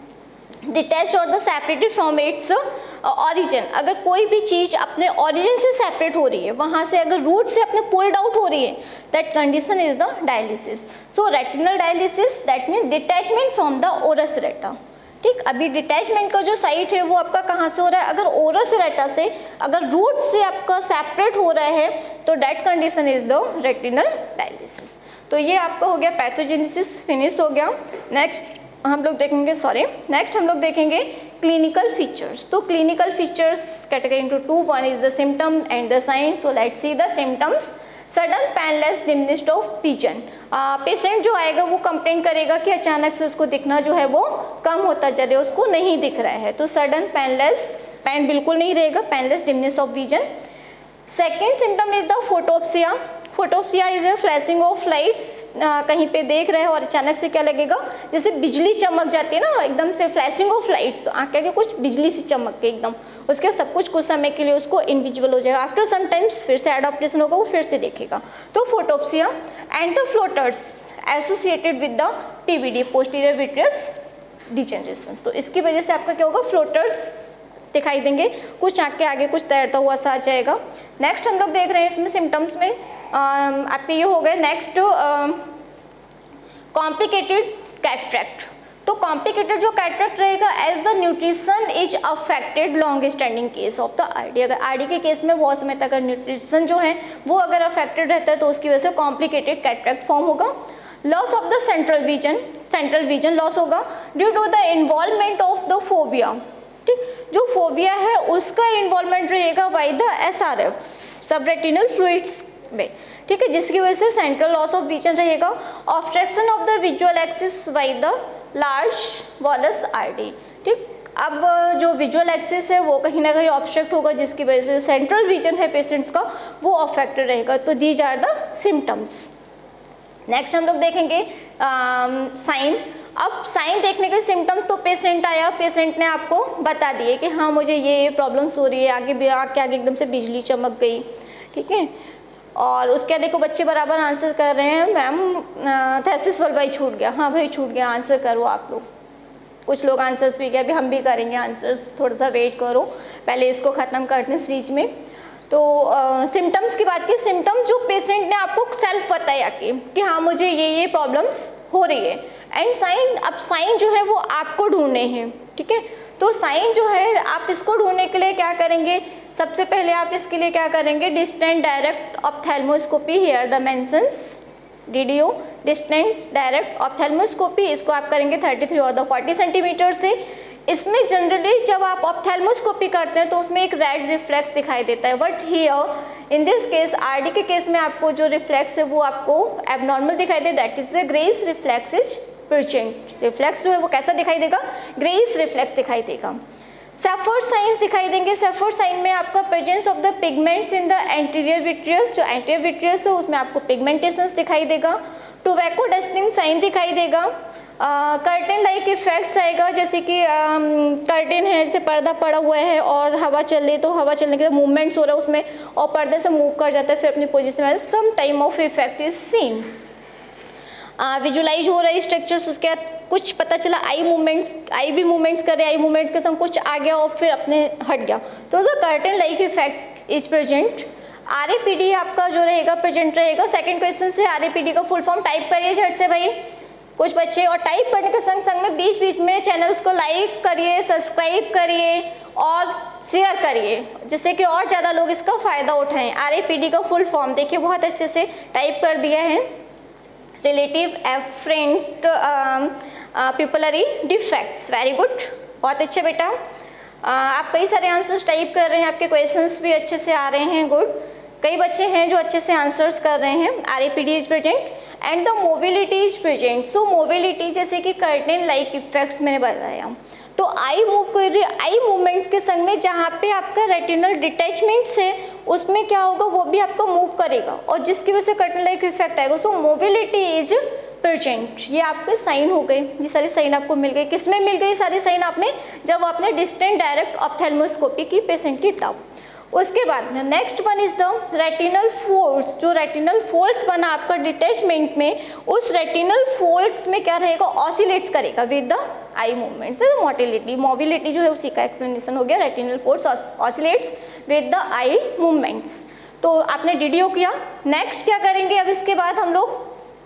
detach और the separated from its origin, अगर कोई भी चीज़ अपने ऑरिजिन से सेपरेट हो रही है, वहाँ से अगर रूट से अपने पुल्ड आउट हो रही है, that condition is the dialysis. So retinal dialysis that mean detachment from the ora serrata. ठीक, अभी डिटैचमेंट का जो साइट है वो आपका कहाँ से हो रहा है, अगर ओरस रेटा से, अगर रूट से आपका सेपरेट हो रहा है तो that condition is the retinal dialysis. तो ये आपका हो गया पैथोजेनेसिस, फिनिश हो गया। नेक्स्ट हम लोग देखेंगे, सॉरी नेक्स्ट हम लोग देखेंगे क्लिनिकल फीचर्स। तो clinical features category into two, one is the symptom and the sign. So let's see the symptoms. Sudden painless diminished of vision, patient जो आएगा वो कंप्लेंट करेगा कि अचानक से उसको दिखना जो है वो कम होता जा रहा है, उसको नहीं दिख रहा है। तो सडन पैनलेस, पैन बिल्कुल नहीं रहेगा, painless diminish of vision. Second symptom is the photopsia. Photopsia is the flashing of lights, कहीं पे देख रहे हो और अचानक से क्या लगेगा, जैसे बिजली चमक जाती है ना, एकदम से फ्लैशिंग ऑफ लाइट्स, तो आँख के कुछ बिजली सी चमक के एकदम, उसके सब कुछ कुछ समय के लिए उसको इनविजिबल हो जाएगा। आफ्टर सम टाइम्स फिर से एडाप्टेशन होगा, वो फिर से देखेगा। तो photopsia and the floaters associated with the PVD, posterior vitreous degeneration. तो इसकी वजह से आपका क्या होगा, फ्लोटर्स दिखाई देंगे, कुछ आँख के आगे कुछ तैरता हुआ सा आ जाएगा। नेक्स्ट हम लोग देख रहे हैं इसमें सिम्टम्स में आपके ये हो गए। Next complicated cataract. तो कॉम्प्लिकेटेड जो कैटरेक्ट रहेगा, as the nutrition is affected long standing case of the RD. अगर आरडी के केस में बहुत समय तक अगर न्यूट्रिशन जो है वो अगर अफेक्टेड रहता है तो उसकी वजह से कॉम्प्लिकेटेड कैटरेक्ट फॉर्म होगा। Loss of the central vision, central vision loss होगा due to the involvement of the fovea. ठीक, जो फोबिया है उसका इन्वॉल्वमेंट रहेगा by the S R F, subretinal fluids में। ठीक है, जिसकी वजह से सेंट्रल लॉस ऑफ विजन रहेगा। Obstruction of the visual axis by the large bullous RD. ठीक, अब जो विजुअल एक्सिस है वो कहीं ना कहीं ऑब्स्ट्रक्ट होगा, जिसकी वजह से सेंट्रल विजन है पेशेंट्स का वो अफेक्टेड रहेगा। तो these are the symptoms. Next हम लोग देखेंगे साइन। अब साइन देखने के सिम्टम्स, तो पेशेंट आया, पेशेंट ने आपको बता दिए कि हाँ मुझे ये ये प्रॉब्लम्स हो रही है, आगे आँख के आगे एकदम से बिजली चमक गई। ठीक है, और उसके देखो बच्चे बराबर आंसर कर रहे हैं, मैम थेसिस वाला भाई छूट गया। हाँ भाई छूट गया, आंसर करो आप लोग। कुछ लोग आंसर्स भी गए, अभी हम भी करेंगे आंसर्स, थोड़ा सा वेट करो, पहले इसको ख़त्म करते हैं सीरीज में। तो सिम्टम्स uh, की बात की, सिम्टम जो पेशेंट ने आपको सेल्फ बताया कि कि हाँ मुझे ये ये प्रॉब्लम्स हो रही है। एंड साइन, अब साइन जो है वो आपको ढूंढने हैं। ठीक है, तो साइन जो है आप इसको ढूंढने के लिए क्या करेंगे, सबसे पहले आप इसके लिए क्या करेंगे, distant direct ophthalmoscopy, here the mentions DDO, distant direct ophthalmoscopy, इसको आप करेंगे थर्टी थ्री और द फोर्टी सेंटीमीटर से। इसमें जनरली जब आप ऑप्थेल्मोस्कोपी करते हैं तो उसमें एक रेड रिफ्लेक्स दिखाई देता है, but here in this case RD के केस में आपको जो रिफ्लेक्स है वो आपको एबनॉर्मल दिखाई दे, that is the greyish reflex is present. Reflex जो है वो कैसा दिखाई देगा, ग्रेइश रिफ्लेक्स दिखाई देगा। सेफर्ड साइंस दिखाई देंगे, सेफर्ड साइन में आपका presence of the pigments in the anterior vitreous, जो एंटीरियर विट्रियस है उसमें आपको पिगमेंटेशंस दिखाई देगा। टोबैको डस्टिंग साइन दिखाई देगा। कर्टेन लाइक इफेक्ट्स आएगा, जैसे कि कर्टेन है, जैसे पर्दा पड़ा हुआ है और हवा चल रही है, तो हवा चलने के मूवमेंट्स हो रहा है उसमें और पर्दे से मूव कर जाता है, फिर अपनी पोजीशन में some time of effect is seen. Visualize हो रहा है स्ट्रक्चर्स, उसके बाद कुछ पता चला आई मूवमेंट्स, आई भी मूवमेंट्स कर रहे, आई मूवमेंट्स के संग कुछ आ गया और फिर अपने हट गया, तो the curtain like effect is present. RAPD आपका जो रहेगा प्रेजेंट रहेगा। सेकंड क्वेश्चन से आरएपीडी का फुल फॉर्म टाइप करिए झट से भाई कुछ बच्चे, और टाइप करने के संग संग में बीच बीच में चैनल्स को लाइक करिए, सब्सक्राइब करिए और शेयर करिए, जिससे कि और ज़्यादा लोग इसका फ़ायदा उठाएं। आरएपीडी का फुल फॉर्म देखिए बहुत अच्छे से टाइप कर दिया है, relative afferent pupillary defects. Very good, बहुत अच्छे बेटा, uh, आप कई सारे आंसर्स टाइप कर रहे हैं, आपके क्वेश्चंस भी अच्छे से आ रहे हैं। गुड, कई बच्चे हैं जो अच्छे से आंसर्स कर रहे हैं। RAPD is present and the mobility is present. So mobility जैसे कि कर्टेन लाइक इफेक्ट्स मैंने बताया, तो आई मूव कर रही है, आई मूवमेंट्स के संग में जहाँ पे आपका रेटिनल डिटैचमेंट्स है उसमें क्या होगा, वो भी आपका मूव करेगा और जिसकी वजह से कर्टेन लाइक इफेक्ट आएगा। So mobility is present. ये आपके साइन हो गए, ये सारे साइन आपको मिल गए। किस में मिल गए सारे साइन आपने, जब आपने डिस्टेंट डायरेक्ट ऑप्थेल्मोस्कोपी की पेशेंट की तब। उसके बाद next one is the retinal folds. जो रेटिनल फोल्ड्स बना आपका डिटैचमेंट में, उस रेटिनल फोल्ड्स में क्या रहेगा, ऑसिलेट्स करेगा with the eye movements. Motility mobility जो है उसी का एक्सप्लेनेशन हो गया, retinal folds oscillates with the eye movements. तो आपने डीडीओ किया। नेक्स्ट क्या करेंगे अब इसके बाद हम लोग,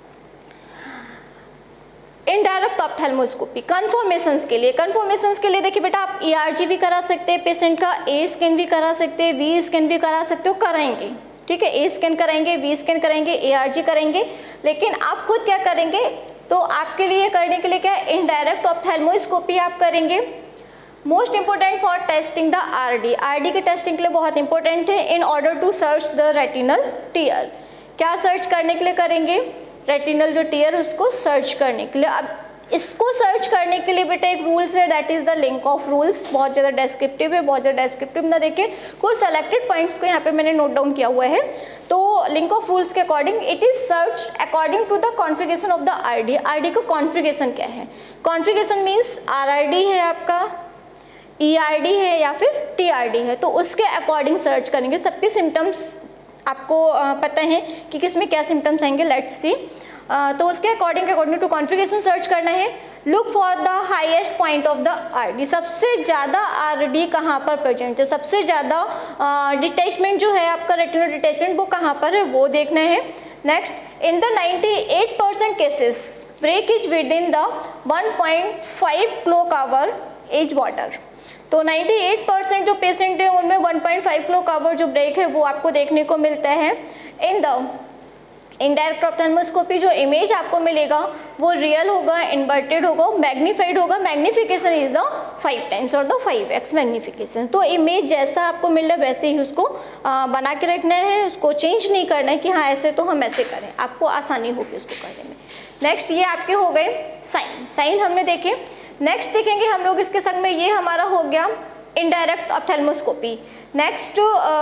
इनडायरेक्ट ऑप्थेल्मोस्कोपी कन्फर्मेशंस के लिए। कन्फर्मेशंस के लिए देखिए बेटा, आप ईआरजी भी करा सकते हैं पेशेंट का, ए स्कैन भी करा सकते हैं, वी स्कैन भी करा सकते हो, कराएंगे, ठीक है। ए स्कैन कराएंगे, वी स्कैन कराएंगे, एआरजी करेंगे, लेकिन आप खुद क्या करेंगे, तो आपके लिए करने के लिए क्या है, इनडायरेक्ट ऑप्थेल्मोस्कोपी आप करेंगे। Most important for testing the RD. RD के टेस्टिंग के लिए बहुत इंपॉर्टेंट है। In order to search the retinal tear, क्या सर्च करने के लिए करेंगे, रेटिनल जो टीयर उसको सर्च करने के लिए। अब इसको सर्च करने के लिए बेटा एक रूल्स है, that is the Lincoff rules. बहुत ज़्यादा डेस्क्रिप्टिव है, बहुत ज़्यादा डेस्क्रिप्टिव ना देखें, कुछ सेलेक्टेड पॉइंट्स को यहाँ पे मैंने नोट डाउन किया हुआ है। तो लिंक ऑफ रूल्स के according it is search according to the configuration of the RD. RD का कॉन्फ़िगरेशन क्या है, कॉन्फ़िगरेशन मीन्स आरआरडी है आपका, ईआरडी है या फिर टीआरडी है, तो उसके अकॉर्डिंग सर्च करेंगे। सबके सिम्टम्स आपको पता है कि किस में क्या सिम्टम्स आएंगे, लेट्स सी। तो उसके according according to configuration search करना है। Look for the highest point of the RD, सबसे ज़्यादा आरडी कहाँ पर प्रेजेंट है, सबसे ज़्यादा डिटैचमेंट जो है आपका रेटिनल डिटैचमेंट वो कहाँ पर है, वो देखना है। Next, in the ninety eight percent cases break is within the one point five clock hour as border. तो अट्ठानवे परसेंट जो पेशेंट है उनमें one point five clock hour जो ब्रेक है वो आपको देखने को मिलता है। इन द इनडायरेक्ट ऑप्थेल्मोस्कोपी जो इमेज आपको मिलेगा वो रियल होगा, इन्वर्टेड होगा, मैग्नीफाइड होगा। Magnification is the five times और द फाइव एक्स मैग्निफिकेशन। तो इमेज जैसा आपको मिल रहा है वैसे ही उसको आ, बना के रखना है, उसको चेंज नहीं करना है कि हाँ ऐसे तो हम ऐसे करें, आपको आसानी होगी उसको करने में। नेक्स्ट ये आपके हो गए साइन। साइन हमने देखे। नेक्स्ट देखेंगे हम लोग इसके संग में, ये हमारा हो गया indirect ophthalmoscopy. Next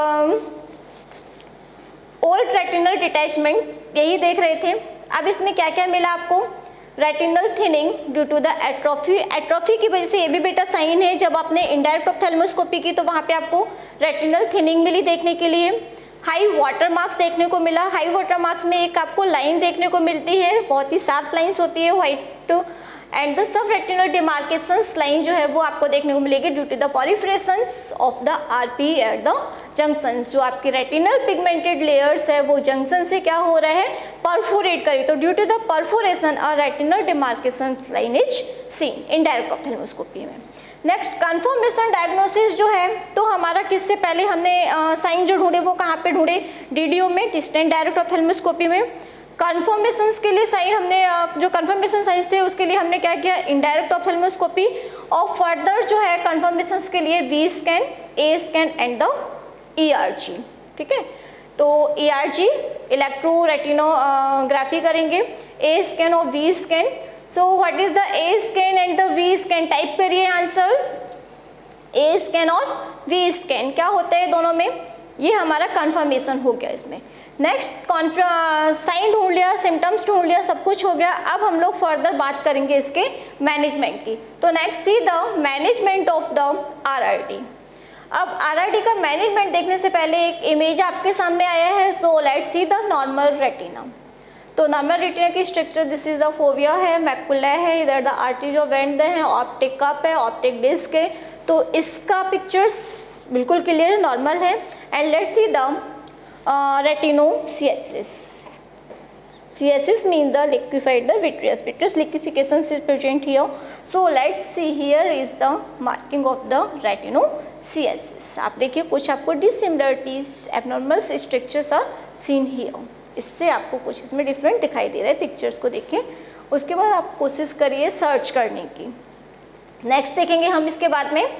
old retinal detachment, यही देख रहे थे। अब इसमें क्या क्या मिला आपको, retinal thinning due to the atrophy. Atrophy की वजह से ये भी बेटा साइन है। जब आपने इनडायरेक्ट ऑप्थेल्मोस्कोपी की तो वहाँ पे आपको रेटिनल थिनिंग मिली देखने के लिए। हाई वाटर मार्क्स देखने को मिला। हाई वाटर मार्क्स में एक आपको लाइन देखने को मिलती है, बहुत ही शार्प लाइन्स होती है white, and the sub retinal demarcations line जो है वो आपको देखने को मिलेगी due to the proliferations of the RP at the junctions. जो आपकी रेटिनल पिगमेंटेड लेयर्स है वो जंक्शन से क्या हो रहा है, परफोरेट करी। तो ड्यू टू द परफोरेशन और retinal demarcation line is seen in direct ophthalmoscopy में। नेक्स्ट कंफर्मेशन डायग्नोसिस जो है, तो हमारा किससे पहले हमने साइन जो ढूंढे वो कहाँ पे ढूंढे, डीडीओ में, डिस्टेंट डायरेक्ट ऑप्थेल्मोस्कोपी में। कन्फर्मेशंस के लिए साइन हमने जो कन्फर्मेशन साइंस थे उसके लिए हमने क्या किया, इनडायरेक्ट ऑप्थेल्मोस्कोपी। और फर्दर जो है कन्फर्मेशंस के लिए B scan, A scan and the ERG, ठीक है। तो ईआरजी इलेक्ट्रो रेटिनोग्राफी करेंगे, ए स्कैन और B scan. So what is the A scan and the B scan, type करिए आंसर। ए स्कैन और वी स्कैन क्या होता है दोनों में, ये हमारा कन्फर्मेशन हो गया इसमें। नेक्स्ट साइन ढूंढ लिया, सिम्टम्स ढूंढ लिया, सब कुछ हो गया। अब हम लोग फर्दर बात करेंगे इसके मैनेजमेंट की। तो next see the management of the RRD. अब आरआरडी का मैनेजमेंट देखने से पहले एक इमेज आपके सामने आया है, so let's see the normal retina. तो नॉर्मल रेटिना की structure, this is the fovea है, मैकुला है, इधर द आर्टरीज ऑफ वेंट है, ऑप्टिक कप है, ऑप्टिक डिस्क है। तो इसका पिक्चर्स बिल्कुल क्लियर नॉर्मल है। And let's see the retinoschisis. Ciasis means the liquefied the vitreous. Vitreous liquefaction is present here. So let's see, here is the marking of the retinociasis. आप देखिए कुछ आपको dissimilarities, abnormal structures are seen here. इससे आपको कुछ इसमें different दिखाई दे रहा है, पिक्चर्स को देखें। उसके बाद आप कोशिश करिए सर्च करने की। नेक्स्ट देखेंगे हम इसके बाद में,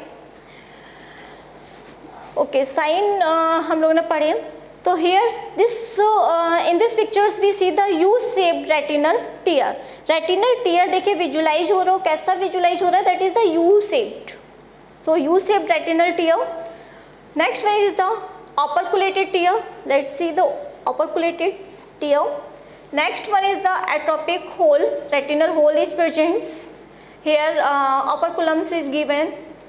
ओके साइन हम लोगों ने पढ़े। तो here this in this pictures we see the U shaped retinal tear. Retinal tear देखिए विजुलाइज हो रहा हो, कैसा विजुलाइज हो रहा है, that is the U shaped. So U shaped retinal tear. Next one is the operculated tear. Let's see the operculated tear. Next one is the atropic hole. Retinal hole is present here. Uh, operculum is given.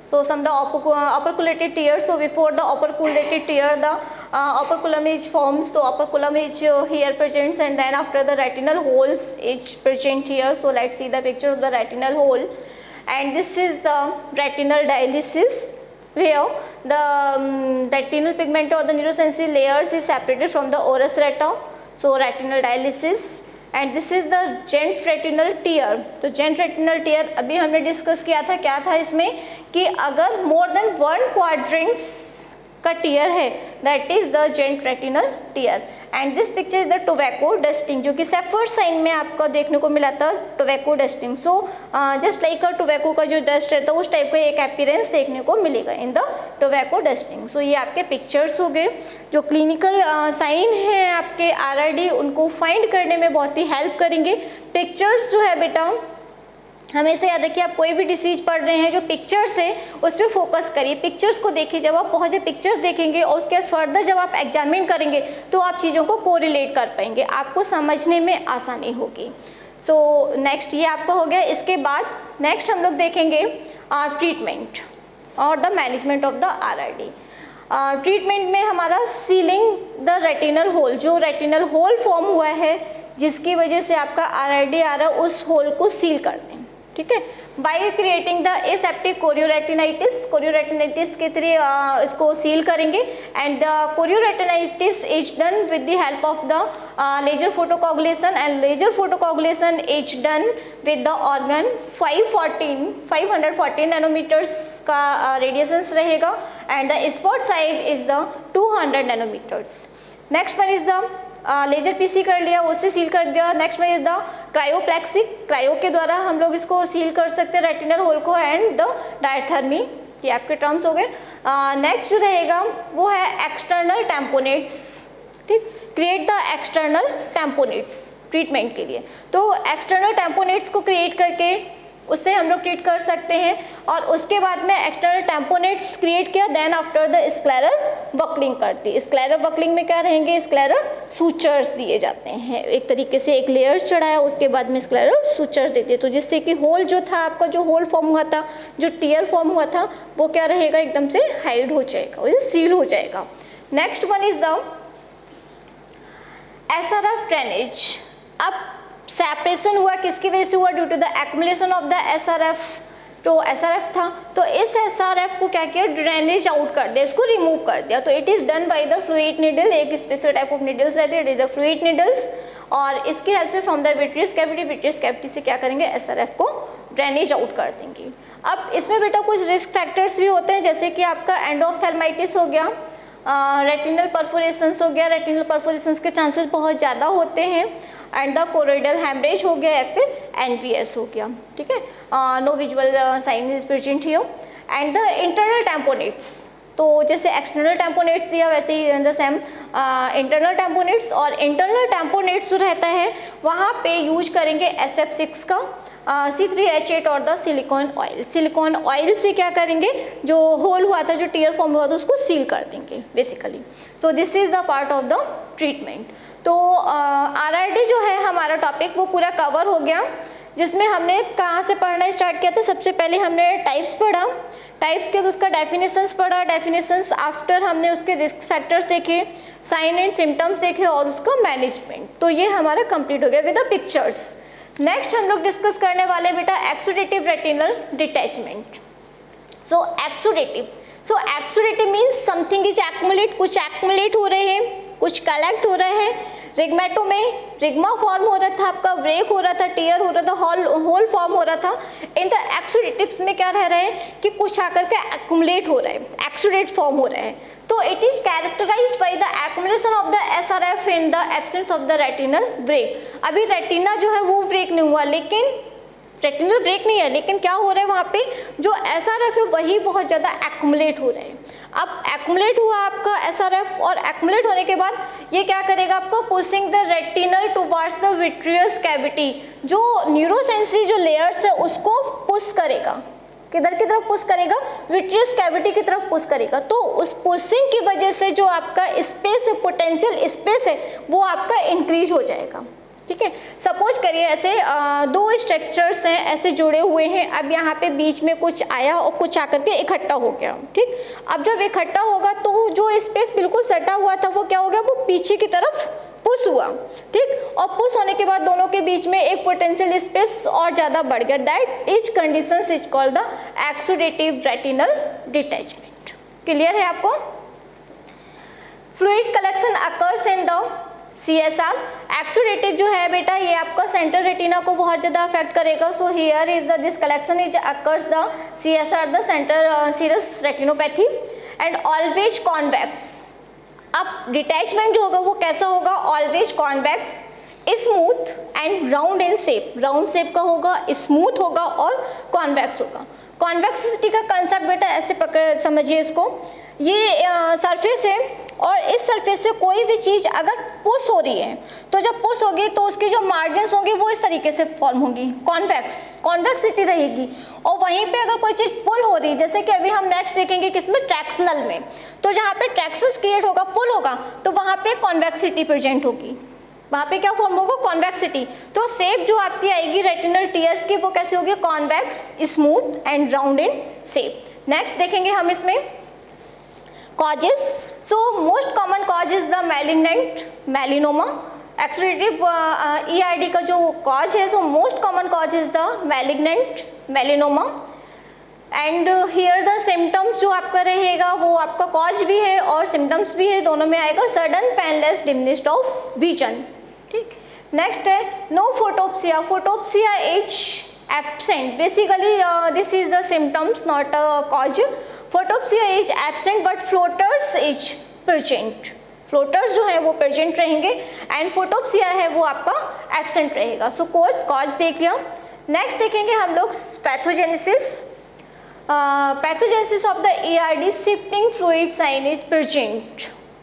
So some the operculated tear. So before the operculated tear, the uh, operculum is forms. So operculum is uh, here presents, and then after the retinal holes is present here. So let's see the picture of the retinal hole, and this is the retinal dialysis, where the um, retinal pigment or the neurosensory layers is separated from the ores reta. So retinal dialysis, and this is the gent retinal tear. तो gent retinal tear अभी हमने discuss किया था, क्या था इसमें कि अगर मोर देन वन क्वाड्रेंट्स का टीयर है, that is the giant retinal tear. And this picture is the tobacco dusting, जो कि सेफर साइन में आपको देखने को मिला था, tobacco dusting. So just like a tobacco का जो डस्ट रहता है उस टाइप का एक अपीयरेंस देखने को मिलेगा in the tobacco dusting. So ये आपके पिक्चर्स हो गए जो क्लिनिकल साइन uh, है आपके आर आर डी, उनको फाइंड करने में बहुत ही हेल्प करेंगे. पिक्चर्स जो है बेटा हमेशा याद रखिए, आप कोई भी डिसीज पढ़ रहे हैं जो पिक्चर्स है उस पर फोकस करिए, पिक्चर्स को देखिए. जब आप बहुत से पिक्चर्स देखेंगे और उसके फर्दर जब आप एग्जामिन करेंगे तो आप चीज़ों को कोरिलेट कर पाएंगे, आपको समझने में आसानी होगी. सो नेक्स्ट ये आपका हो गया. इसके बाद नेक्स्ट हम लोग देखेंगे ट्रीटमेंट और the management of the R R D. Treatment में हमारा सीलिंग द रेटिनल होल, जो रेटिनल होल फॉर्म हुआ है जिसकी वजह से आपका आर आर डी आ रहा है, उस होल को सील कर दें. ठीक है, by creating the aseptic chorioretinitis. Chorioretinitis के थ्रू इसको सील करेंगे. And the chorioretinitis is done with the help of the laser photocoagulation, and laser photocoagulation is done with the argon five fourteen nanometers का radiations रहेगा. And the spot size is the two hundred nanometers. Next one is the laser PC कर लिया, उससे seal कर दिया. Next one is the cryopexy, cryo के द्वारा हम लोग इसको सील कर सकते हैं रेटिनल होल को. एंड द डायथर्मी, ये आपके टर्म्स हो गए. नेक्स्ट जो रहेगा वो है एक्सटर्नल टैम्पोनेट्स. ठीक, create the external tamponades treatment के लिए. तो एक्सटर्नल टैम्पोनेट्स को क्रिएट करके उससे हम लोग ट्रीट कर सकते हैं. और उसके बाद में एक्सटर्नल टैम्पोनेट्स क्रिएट किया, then after the scleral buckling करती. स्क्लेरल बकलिंग में क्या रहेंगे, स्क्लेरल सूचर्स दिए जाते हैं. एक तरीके से एक लेयर्स चढ़ाया, उसके बाद में स्क्लेरल सूचर्स देते हैं, तो जिससे कि होल जो था आपका, जो होल फॉर्म हुआ था, जो टीयर फॉर्म हुआ था, वो क्या रहेगा, एकदम से हाइड हो जाएगा, वो सील हो जाएगा. Next one is the S R F drainage. अब सेपरेशन हुआ किसकी वजह से हुआ, due to the accumulation of the S R F. तो एस आर एफ था, तो इस एस आर एफ को क्या किया, ड्रेनेज आउट कर दिया, इसको रिमूव कर दिया. तो it is done by the fluid needle. एक स्पेशल टाइप ऑफ निडल्स रहते हैं, it is the fluid needles. और इसकी हेल्प से from the vitreous cavity, vitreous cavity से क्या करेंगे, एस आर एफ को ड्रेनेज आउट कर देंगे. अब इसमें बेटा कुछ रिस्क फैक्टर्स भी होते हैं, जैसे कि आपका एंडोप्थेल्माइटिस हो गया, रेटिनल परफोरेशंस हो गया. रेटिनल परफोरेशंस के चांसेस बहुत ज़्यादा होते हैं. एंड द कोरोइडल हैमरेज हो गया, या फिर एन पी एस हो गया. ठीक है, no visual sign is present here. And the internal tamponades, तो जैसे एक्सटर्नल टैम्पोनेट्स दिया वैसे ही in the same internal tamponades. और इंटरनल टैम्पोनेट्स जो रहता है वहाँ पे यूज करेंगे एस एफ सिक्स का, सी थ्री एच एट और the silicone oil. Silicone oil से क्या करेंगे, जो होल हुआ था, जो टीयर फॉर्म हुआ था, उसको सील कर देंगे basically. So this is the part of the treatment. तो आर आर डी जो है हमारा टॉपिक वो पूरा कवर हो गया, जिसमें हमने कहाँ से पढ़ना स्टार्ट किया था. सबसे पहले हमने टाइप्स पढ़ा, टाइप्स के उसका डेफिनेशंस पढ़ा, डेफिनेशंस आफ्टर हमने उसके रिस्क फैक्टर्स देखे, साइन एंड सिम्टम्स देखे, और उसका मैनेजमेंट. तो ये हमारा कंप्लीट हो गया विद द पिक्चर्स. नेक्स्ट हम लोग डिस्कस करने वाले बेटा exudative retinal detachment. So exudative, so exudative means something is accumulate, कुछ एक्युमुलेट हो रहे हैं, कुछ कलेक्ट हो रहे हैं. रिग्मेटो में रिग्मा फॉर्म हो रहा था, आपका ब्रेक हो रहा था, टीयर हो रहा था, होल होल फॉर्म हो रहा था. इन द एक्सुडेटिव्स में क्या रह रहे हैं कि कुछ आकर के एक्युमुलेट हो रहे हैं, एक्सुडेट फॉर्म हो रहे हैं. तो it is characterized by the accumulation of the S R F in the absence of the retinal break. अभी रेटिना जो है वो ब्रेक नहीं हुआ, लेकिन रेटिनल ब्रेक नहीं है, लेकिन क्या हो रहा है वहाँ पे, जो एस आर एफ है वही बहुत ज़्यादा एक्युमुलेट हो रहे हैं. अब एक्युमुलेट हुआ आपका एस आर एफ, और एक्युमुलेट होने के बाद ये क्या करेगा आपको, pushing the retinal towards the vitreous cavity. जो न्यूरोसेंसरी जो लेयर्स है उसको पुश करेगा, किधर की तरफ पुश करेगा, विट्रियस कैविटी की तरफ पुश करेगा. तो उस पुशिंग की वजह से जो आपका स्पेस है, पोटेंशियल स्पेस है, वो आपका इंक्रीज हो जाएगा. ठीक है। सपोज करिए ऐसे आ, दो स्ट्रक्चर्स हैं ऐसे जुड़े हुए हैं, अब यहाँ पे बीच में कुछ आया और कुछ आकर के इकट्ठा हो गया, ठीक। अब जब इकट्ठा होगा तो जो स्पेस बिल्कुल सटा हुआ था वो क्या हो गया, वो पीछे की तरफ पुश हुआ, ठीक। और पुश होने के बाद दोनों के बीच में एक पोटेंशियल स्पेस और ज़्यादा बढ़ गया। That is condition is called the exudative retinal detachment. Clear है आपको? Fluid collection occurs in the C S R. Exudative जो है बेटा ये आपका सेंट्रल रेटिना को बहुत ज़्यादा अफेक्ट करेगा। So here is the this collection is occurs the C S R the centre serous retinopathy and always convex. अब डिटैचमेंट जो होगा वो कैसा होगा, always convex, smooth and round in shape. Round shape का होगा, स्मूथ होगा और कॉन्वेक्स होगा। कॉन्वेक्सिटी का कंसेप्ट बेटा ऐसे पकड़ समझिए इसको, ये सरफेस है और इस सरफेस से कोई भी चीज़ अगर पुश हो रही है तो जब पुश होगी तो उसकी जो मार्जिन्स होंगी वो इस तरीके से फॉर्म होगी, कॉन्वेक्स कॉन्वेक्सिटी रहेगी। और वहीं पे अगर कोई चीज़ पुल हो रही है, जैसे कि अभी हम नेक्स्ट देखेंगे किसमें, ट्रैक्शनल में, तो जहाँ पे ट्रैक्शंस क्रिएट होगा, पुल होगा, तो वहाँ पे कॉन्वेक्सिटी प्रेजेंट होगी, वहाँ पे क्या फॉर्म होगा, कॉन्वेक्सिटी। तो शेप जो आपकी आएगी रेटिनल टीयर्स की वो कैसे होगी, convex, smooth and round in shape. Next देखेंगे हम इसमें causes. So most common cause is the malignant melanoma. Exudative E R D का जो कॉज है, so most common cause is the malignant melanoma and here the symptoms जो आपका रहेगा वो आपका कॉज भी है और सिम्टम्स भी है, दोनों में आएगा sudden painless diminished of vision, ठीक। नेक्स्ट है no photopsia. Photopsia is absent, basically this is the symptoms not a cause. Photopsia is absent but floaters is present. Floaters जो है वो प्रेजेंट रहेंगे एंड फोटोप्सिया है वो आपका एब्सेंट रहेगा। सो कॉज कॉज देख लिया। नेक्स्ट देखेंगे हम लोग pathogenesis. Pathogenesis of the E R D, shifting fluid sign is present.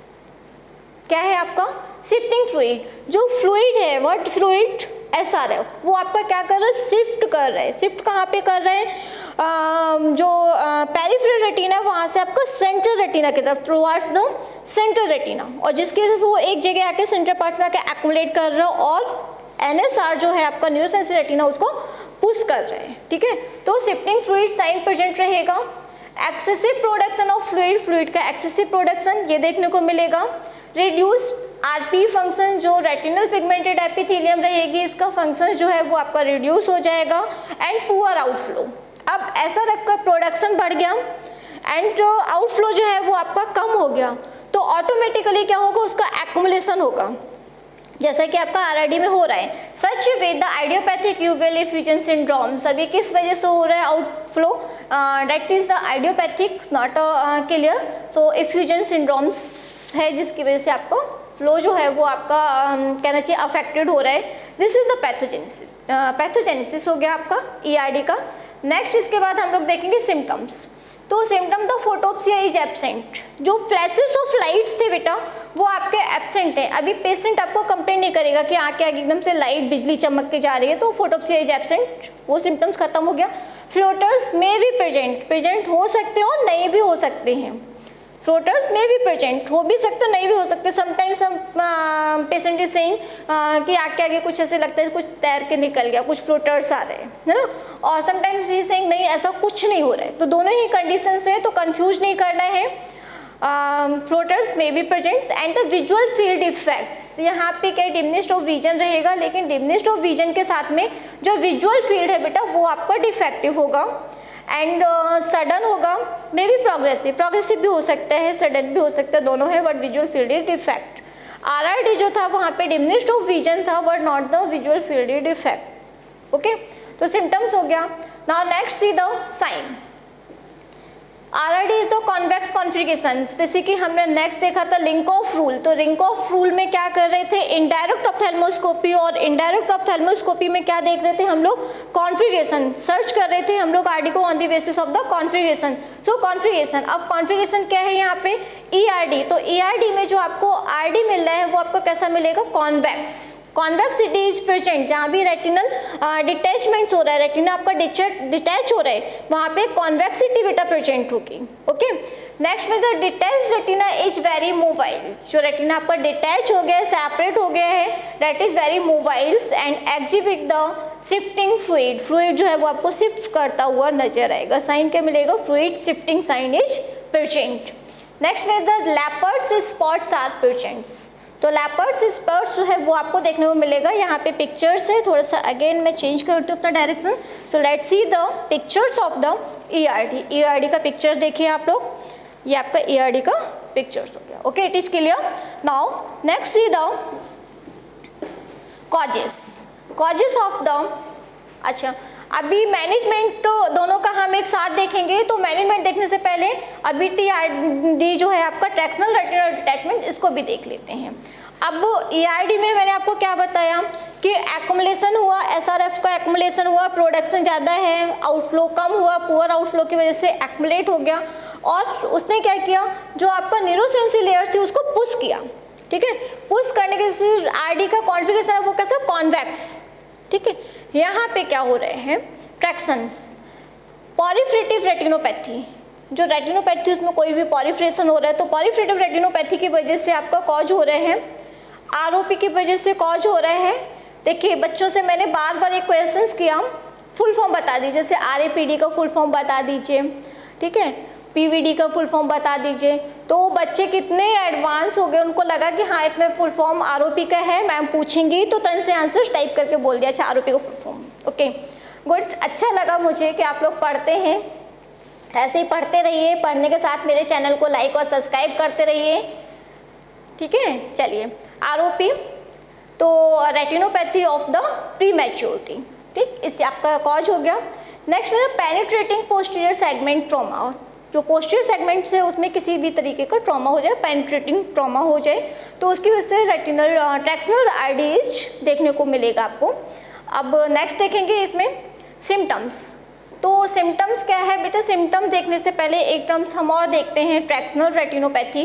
क्या है आपका, शिफ्टिंग फ्लूइड। जो फ्लूइड है, what fluid, S R F, वो आपका क्या कर रहा है, शिफ्ट कर रहा है। शिफ्ट कहाँ पे कर रहे हैं, uh, जो पेरिफेरल uh, रेटिना है वहाँ से आपका सेंट्रल रेटिना की तरफ, टुवर्ड्स द सेंट्रल रेटिना, और जिसके वो एक जगह आके सेंट्रल पार्ट में आके एक्युमुलेट कर रहा है और एन एस आर जो है आपका न्यूरोसेंसरी रेटिना उसको पुश कर रहे हैं, ठीक है। तो शिफ्टिंग फ्लूइड साइन प्रेजेंट रहेगा। Excessive production of fluid, fluid का एक्सेसिव प्रोडक्शन ये देखने को मिलेगा। रिड्यूस्ड आरपी फंक्शन, जो रेटिनल पिगमेंटेड एपिथेलियम रहेगी इसका फंक्शन जो है वो आपका रिड्यूस हो जाएगा एंड पुअर आउटफ्लो। अब एस आर एफ का प्रोडक्शन बढ़ गया एंड आउटफ्लो जो है वो आपका कम हो गया, तो ऑटोमेटिकली क्या होगा, उसका एक्युमुलेशन होगा, जैसा कि आपका आर आर डी में हो रहा है। Such with the idiopathic uveal effusion syndrome, सभी किस वजह से हो रहा है outflow, that is the idiopathic, not clear. So effusion syndromes है जिसकी वजह से आपको फ्लो जो है वो आपका um, कहना चाहिए अफेक्टेड हो रहा है। This is the pathogenesis. Pathogenesis हो गया आपका ई आर डी का। नेक्स्ट इसके बाद हम लोग देखेंगे सिम्टम्स। तो symptom the photopsia is absent. जो फ्लैशेस ऑफ लाइट्स थे बेटा वो आपके एब्सेंट है। अभी पेशेंट आपको कंप्लेन नहीं करेगा कि आँख के आगे एकदम से लाइट बिजली चमक के जा रही है, तो फोटोप्सिया इज एब्सेंट, वो सिम्टम्स खत्म हो गया। फ्लोटर्स में भी प्रेजेंट, प्रेजेंट हो सकते हो नहीं भी हो सकते हैं। फ्लोटर्स में भी प्रेजेंट हो भी सकते, नहीं भी हो सकते। समटाइम्स हम पेशेंट इज सेइंग कि आँख के आगे कुछ ऐसे लगता है कुछ तैर के निकल गया, कुछ फ्लोटर्स आ रहे हैं, है ना। और समटाइम्स ही सेइंग नहीं ऐसा कुछ नहीं हो रहा है। तो दोनों ही कंडीशंस है, तो कंफ्यूज नहीं करना है। फ्लोटर्स में भी presents and the visual field effects, यहाँ पे क्या डिमिनिश्ड ऑफ विजन रहेगा, लेकिन डिमिनिश्ड ऑफ विजन के साथ में जो विजुअल फील्ड है बेटा वो आपका डिफेक्टिव होगा एंड सडन uh, होगा, मे बी प्रोग्रेसिव, प्रोग्रेसिव भी हो सकता है, सडन भी हो सकता है, दोनों है, but visual field is defect. R R D जो था वहाँ पे डिमिनिश्ड ऑफ विजन था but not the visual field is defect. Okay, तो सिम्टम्स हो गया। Now next see the sign. R R D is the convex configuration, जैसे कि हमने नेक्स्ट देखा था लिंकऑफ रूल। तो लिंकऑफ रूल में क्या कर रहे थे, इनडायरेक्ट ऑप्थेल्मोस्कोपी, और इनडायरेक्ट ऑप्थेल्मोस्कोपी में क्या देख रहे थे हम लोग, कॉन्फिगरेशन सर्च कर रहे थे हम लोग आर डी को on the basis of the configuration. So configuration, अब कॉन्फिगरेशन क्या है यहाँ पे, ई आर डी। तो ई आर डी में जो आपको आर डी मिल रहा है वो आपको कैसा मिलेगा, कॉन्वेक्स, कॉन्वेक्सिटी इज प्रेजेंट, जहाँ भी रेटिनल डिटैचमेंट हो रहा है, रेटिना आपका डिटैच हो रहा है, वहाँ पे कॉन्वेक्सिटी बेटा प्रेजेंट होगी। ओके, नेक्स्ट में the detach retina is very mobile, जो रेटिना आपका डिटैच हो गया है, सेपरेट हो गया है, that is very mobiles and exhibit the shifting fluid, fluid जो है वो आपको शिफ्ट करता हुआ नजर आएगा। साइन क्या मिलेगा? Fluid shifting sign is present. Next में the leopards spots are presents, तो लेपर्ड्स स्पॉट्स जो है वो आपको देखने को मिलेगा। यहाँ पे पिक्चर्स है, थोड़ा सा अगेन मैं चेंज करती हूँ अपना direction. So let's see the pictures of the ERD. ERD का पिक्चर देखिए आप लोग, ये आपका ईआरडी का पिक्चर्स हो गया। Okay, it is clear. Now next see the causes, causes of the, अच्छा अभी मैनेजमेंट तो दोनों का हम एक साथ देखेंगे, तो मैनेजमेंट देखने से पहले अभी टीआरडी जो है आपका ट्रैक्शनल रेटिनल डिटैचमेंट, इसको भी देख लेते हैं। अब ईआरडी में मैंने आपको क्या बताया कि एक्युमुलेशन हुआ, एसआरएफ का एक्युमुलेशन हुआ, प्रोडक्शन ज़्यादा है, आउटफ्लो कम हुआ, पुअर आउटफ्लो की वजह से एक्युमुलेट हो गया, और उसने क्या किया, जो आपका न्यूरोसेंसरी लेयर थी उसको पुश किया। ठीक है, पुश करने के आरडी का कॉन्फिगरेशन है वो कैसा? कॉन्वेक्स। ठीक है, यहाँ पे क्या हो रहे हैं? ट्रैक्शंस, पॉलीफ्रेटिव रेटिनोपैथी, जो रेटिनोपैथी उसमें कोई भी पॉलीफ्रेशन हो रहा है, तो पॉलीफ्रेटिव रेटिनोपैथी की वजह से आपका कॉज हो रहे हैं, आरओपी की वजह से कॉज हो रहे हैं। देखिए बच्चों से मैंने बार बार एक क्वेश्चंस किया, फुल फॉर्म बता दीजिए, जैसे आरएपीडी का फुल फॉर्म बता दीजिए, ठीक है, पीवीडी का फुल फॉर्म बता दीजिए। तो बच्चे कितने एडवांस हो गए, उनको लगा कि हाँ इसमें फुल फॉर्म आरओपी का है, मैम पूछेंगी, तो तुरंत से आंसर टाइप करके बोल दिया अच्छा आरओपी का फुल फॉर्म। ओके गुड, अच्छा लगा मुझे कि आप लोग पढ़ते हैं, ऐसे ही पढ़ते रहिए, पढ़ने के साथ मेरे चैनल को लाइक और सब्सक्राइब करते रहिए। ठीक है, चलिए आरओपी तो retinopathy of the prematurity, ठीक, इससे आपका कॉज हो गया। नेक्स्ट में पेनिट्रेटिंग पोस्टीरियर सेगमेंट ट्रॉमा, जो पोस्टीरियर सेगमेंट से उसमें किसी भी तरीके का ट्रॉमा हो जाए, पेनिट्रेटिंग ट्रॉमा हो जाए, तो उसकी वजह से रेटिनल ट्रैक्शनल आईडीज देखने को मिलेगा आपको। अब नेक्स्ट देखेंगे इसमें सिम्टम्स, तो सिम्टम्स क्या है बेटा? सिम्टम्स देखने से पहले एक टर्म्स हम और देखते हैं, ट्रैक्शनल रेटिनोपैथी,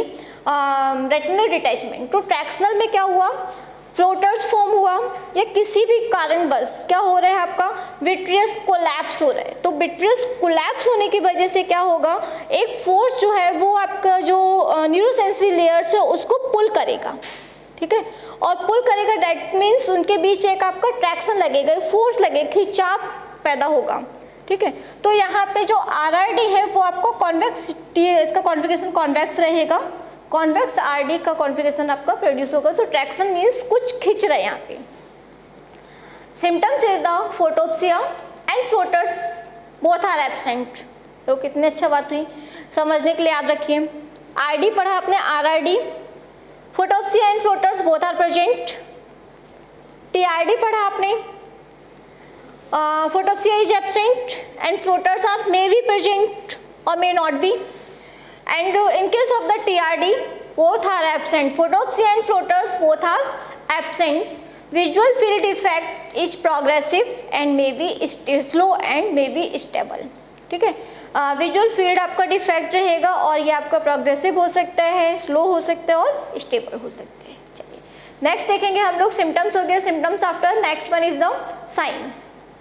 रेटिनल डिटैचमेंट। तो ट्रैक्शनल में क्या हुआ? फ्लोटर्स फॉर्म हुआ, या किसी भी कारण बस क्या हो रहा है आपका विट्रियस कोलैप्स हो रहा है। तो विट्रियस कोलैप्स होने की वजह से क्या होगा, एक फोर्स जो है वो आपका जो न्यूरोसेंसरी लेयर्स है उसको पुल करेगा, ठीक है, और पुल करेगा दैट मीन्स उनके बीच एक आपका ट्रैक्शन लगेगा, फोर्स लगेगा, खिंचाव पैदा होगा। ठीक है, तो यहाँ पे जो आरआरडी है वो आपको कॉन्वेक्सिटी, इसका कॉन्फिगरेशन कॉन्वेक्स रहेगा, कॉन्वेक्स आरडी का कॉन्फिगरेशन आपका प्रोड्यूस होगा। सो ट्रैक्शन मीन्स कुछ खिंच रहे हैं यहाँ पे। Symptoms is the photopsia and floaters both are absent. तो कितनी अच्छा बात हुई, समझने के लिए याद रखिए। आरडी पढ़ा आपने, RRD, photopsia and floaters both are present. TRD पढ़ा आपने, photopsia is absent and floaters are may be present और may not be. And uh, in case of the T R D, both are absent. Photopsia and floaters both are absent. Visual field defect is progressive and may be slow and may be stable. ठीक है, visual uh, field आपका defect रहेगा और ये आपका progressive हो सकता है, स्लो हो सकता है और स्टेबल हो सकते हैं। चलिए नेक्स्ट देखेंगे हम लोग, सिम्टम्स हो गए, symptoms after. Next one is the sign.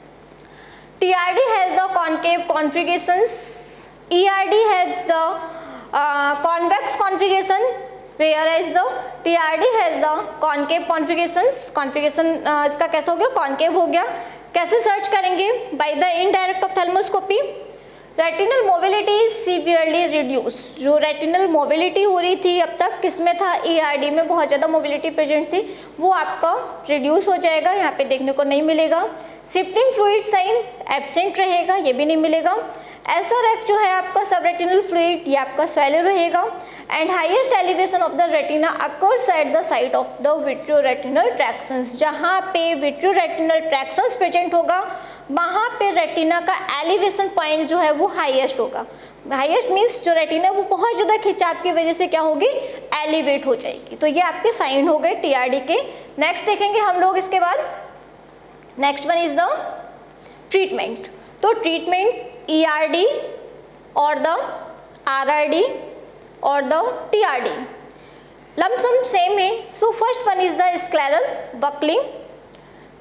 T R D has the concave configurations, E R D has the Uh, convex configuration, whereas the T R D has the concave configurations. configuration uh, इसका कैसा हो गया? concave हो गया। कैसे search करेंगे? by the indirect ophthalmoscopy. Retinal mobility severely reduce, जो retinal mobility हो रही थी अब तक किसमें था? ईआरडी में बहुत ज़्यादा मोबिलिटी प्रेजेंट थी, वो आपका रिड्यूस हो जाएगा, यहाँ पे देखने को नहीं मिलेगा। शिफ्टिंग फ्लूइड साइन एब्सेंट रहेगा, ये भी नहीं मिलेगा। एसआरएफ जो है आपका सब रेटिनल फ्लूइड, ये आपका स्वेलर रहेगा। And highest elevation of the retina occurs at the site of the vitreoretinal tractions, जहाँ पे विट्रियोरेटिनल ट्रैक्शंस प्रेजेंट होगा वहाँ पे रेटिना का एलिवेशन पॉइंट जो है वो हाईएस्ट होगा। हाईएस्ट मीन्स जो रेटिना वो बहुत ज़्यादा खिंचाव की वजह से क्या होगी? एलिवेट हो जाएगी। तो ये आपके साइन हो गए टीआरडी के। नेक्स्ट देखेंगे हम लोग इसके बाद, next one is the treatment. तो ट्रीटमेंट ईआरडी और द आरआरडी और द टीआरडी लमसम सेम है। So first one is the scleral buckling,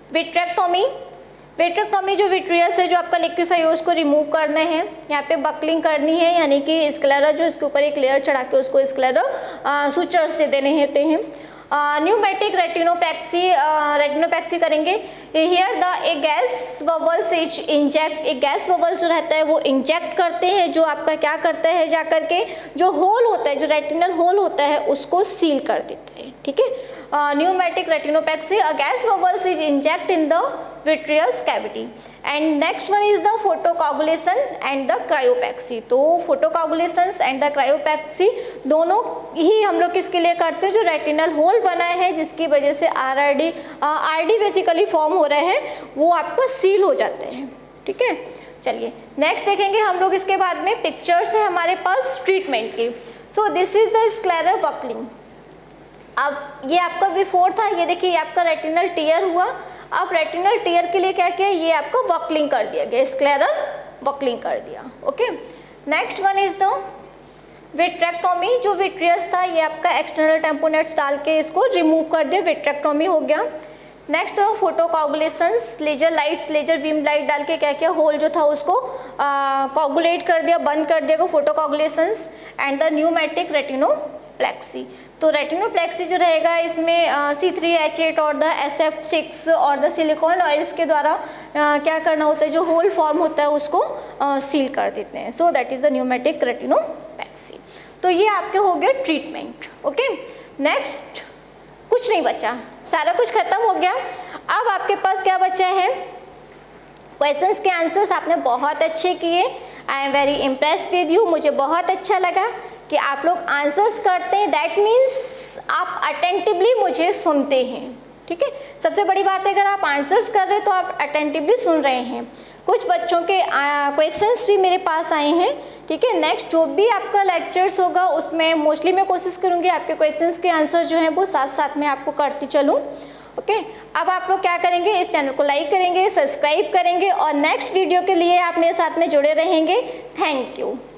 vitrectomy, vitrectomy जो विट्रियस है जो आपका लिक्विफाई है उसको रिमूव करना है, यहाँ पे बकलिंग करनी है, यानी कि स्क्लेरा जो इसके ऊपर एक लेयर चढ़ा के उसको स्क्लेरा सुचर्स दे देने होते हैं। न्यूमेटिक रेटिनोपैक्सी, रेटिनोपैक्सी करेंगे। Here the a gas bubbles is inject, एक गैस बबल जो रहता है वो इंजेक्ट करते हैं, जो आपका क्या करता है जा करके जो होल होता है, जो रेटिनल होल होता है उसको सील कर देता है, ठीक है। Pneumatic retinopexy, a gas bubbles is inject in the vitreous cavity. And next one is the photocoagulation and the cryopexy. तो फोटोकोगुलेशन एंड द क्रायोपैक्सी दोनों ही हम लोग किसके लिए करते हैं, जो रेटिनल होल बना है जिसकी वजह से R R D R D basically form हो रहे हैं वो आपको सील हो जाते हैं, ठीक है। चलिए नेक्स्ट देखेंगे हम लोग इसके बाद में पिक्चर्स है हमारे पास ट्रीटमेंट की। So this is the scleral buckling. अब ये आपका बिफोर था, ये देखिए आपका रेटिनल टीयर हुआ। अब रेटिनल टीयर के लिए क्या किया, ये आपको बकलिंग कर दिया गया, स्क्लेरल बकलिंग कर दिया, okay. Next one is the vitrectomy, जो विट्रियस था ये आपका एक्सटर्नल टेम्पोनेट्स डाल के इसको रिमूव कर दिया, विट्रेक्टोमी हो गया। Next photocoagulations, laser lights, laser beam light डाल के क्या किया, होल जो था उसको कोगुलेट कर दिया, बंद कर दिया, वो photocoagulations. And the pneumatic retinopexy, तो रेटिनोप्लेक्सी जो रहेगा इसमें सी थ्री एच एट और द एस एफ सिक्स और द सिलिकॉन ऑयल्स के द्वारा uh, क्या करना होता है, जो होल फॉर्म होता है उसको सील uh, कर देते हैं। So that is the pneumatic retinopexy. तो ये आपके हो गए ट्रीटमेंट, ओके। नेक्स्ट कुछ नहीं बचा, सारा कुछ खत्म हो गया। अब आपके पास क्या बचा है, क्वेश्चंस के आंसर्स आपने बहुत अच्छे किए। I am very impressed with you, मुझे बहुत अच्छा लगा कि आप लोग आंसर्स करते हैं, दैट मीन्स आप अटेंटिवली मुझे सुनते हैं, ठीक है। सबसे बड़ी बात है अगर आप आंसर्स कर रहे हैं तो आप अटेंटिवली सुन रहे हैं। कुछ बच्चों के क्वेश्चंस भी मेरे पास आए हैं, ठीक है। नेक्स्ट जो भी आपका लेक्चर्स होगा उसमें मोस्टली मैं कोशिश करूँगी आपके क्वेश्चंस के आंसर जो हैं वो साथ साथ में आपको करती चलूँ, ओके। अब आप लोग क्या करेंगे, इस चैनल को लाइक करेंगे, सब्सक्राइब करेंगे और नेक्स्ट वीडियो के लिए आप मेरे साथ में जुड़े रहेंगे। Thank you.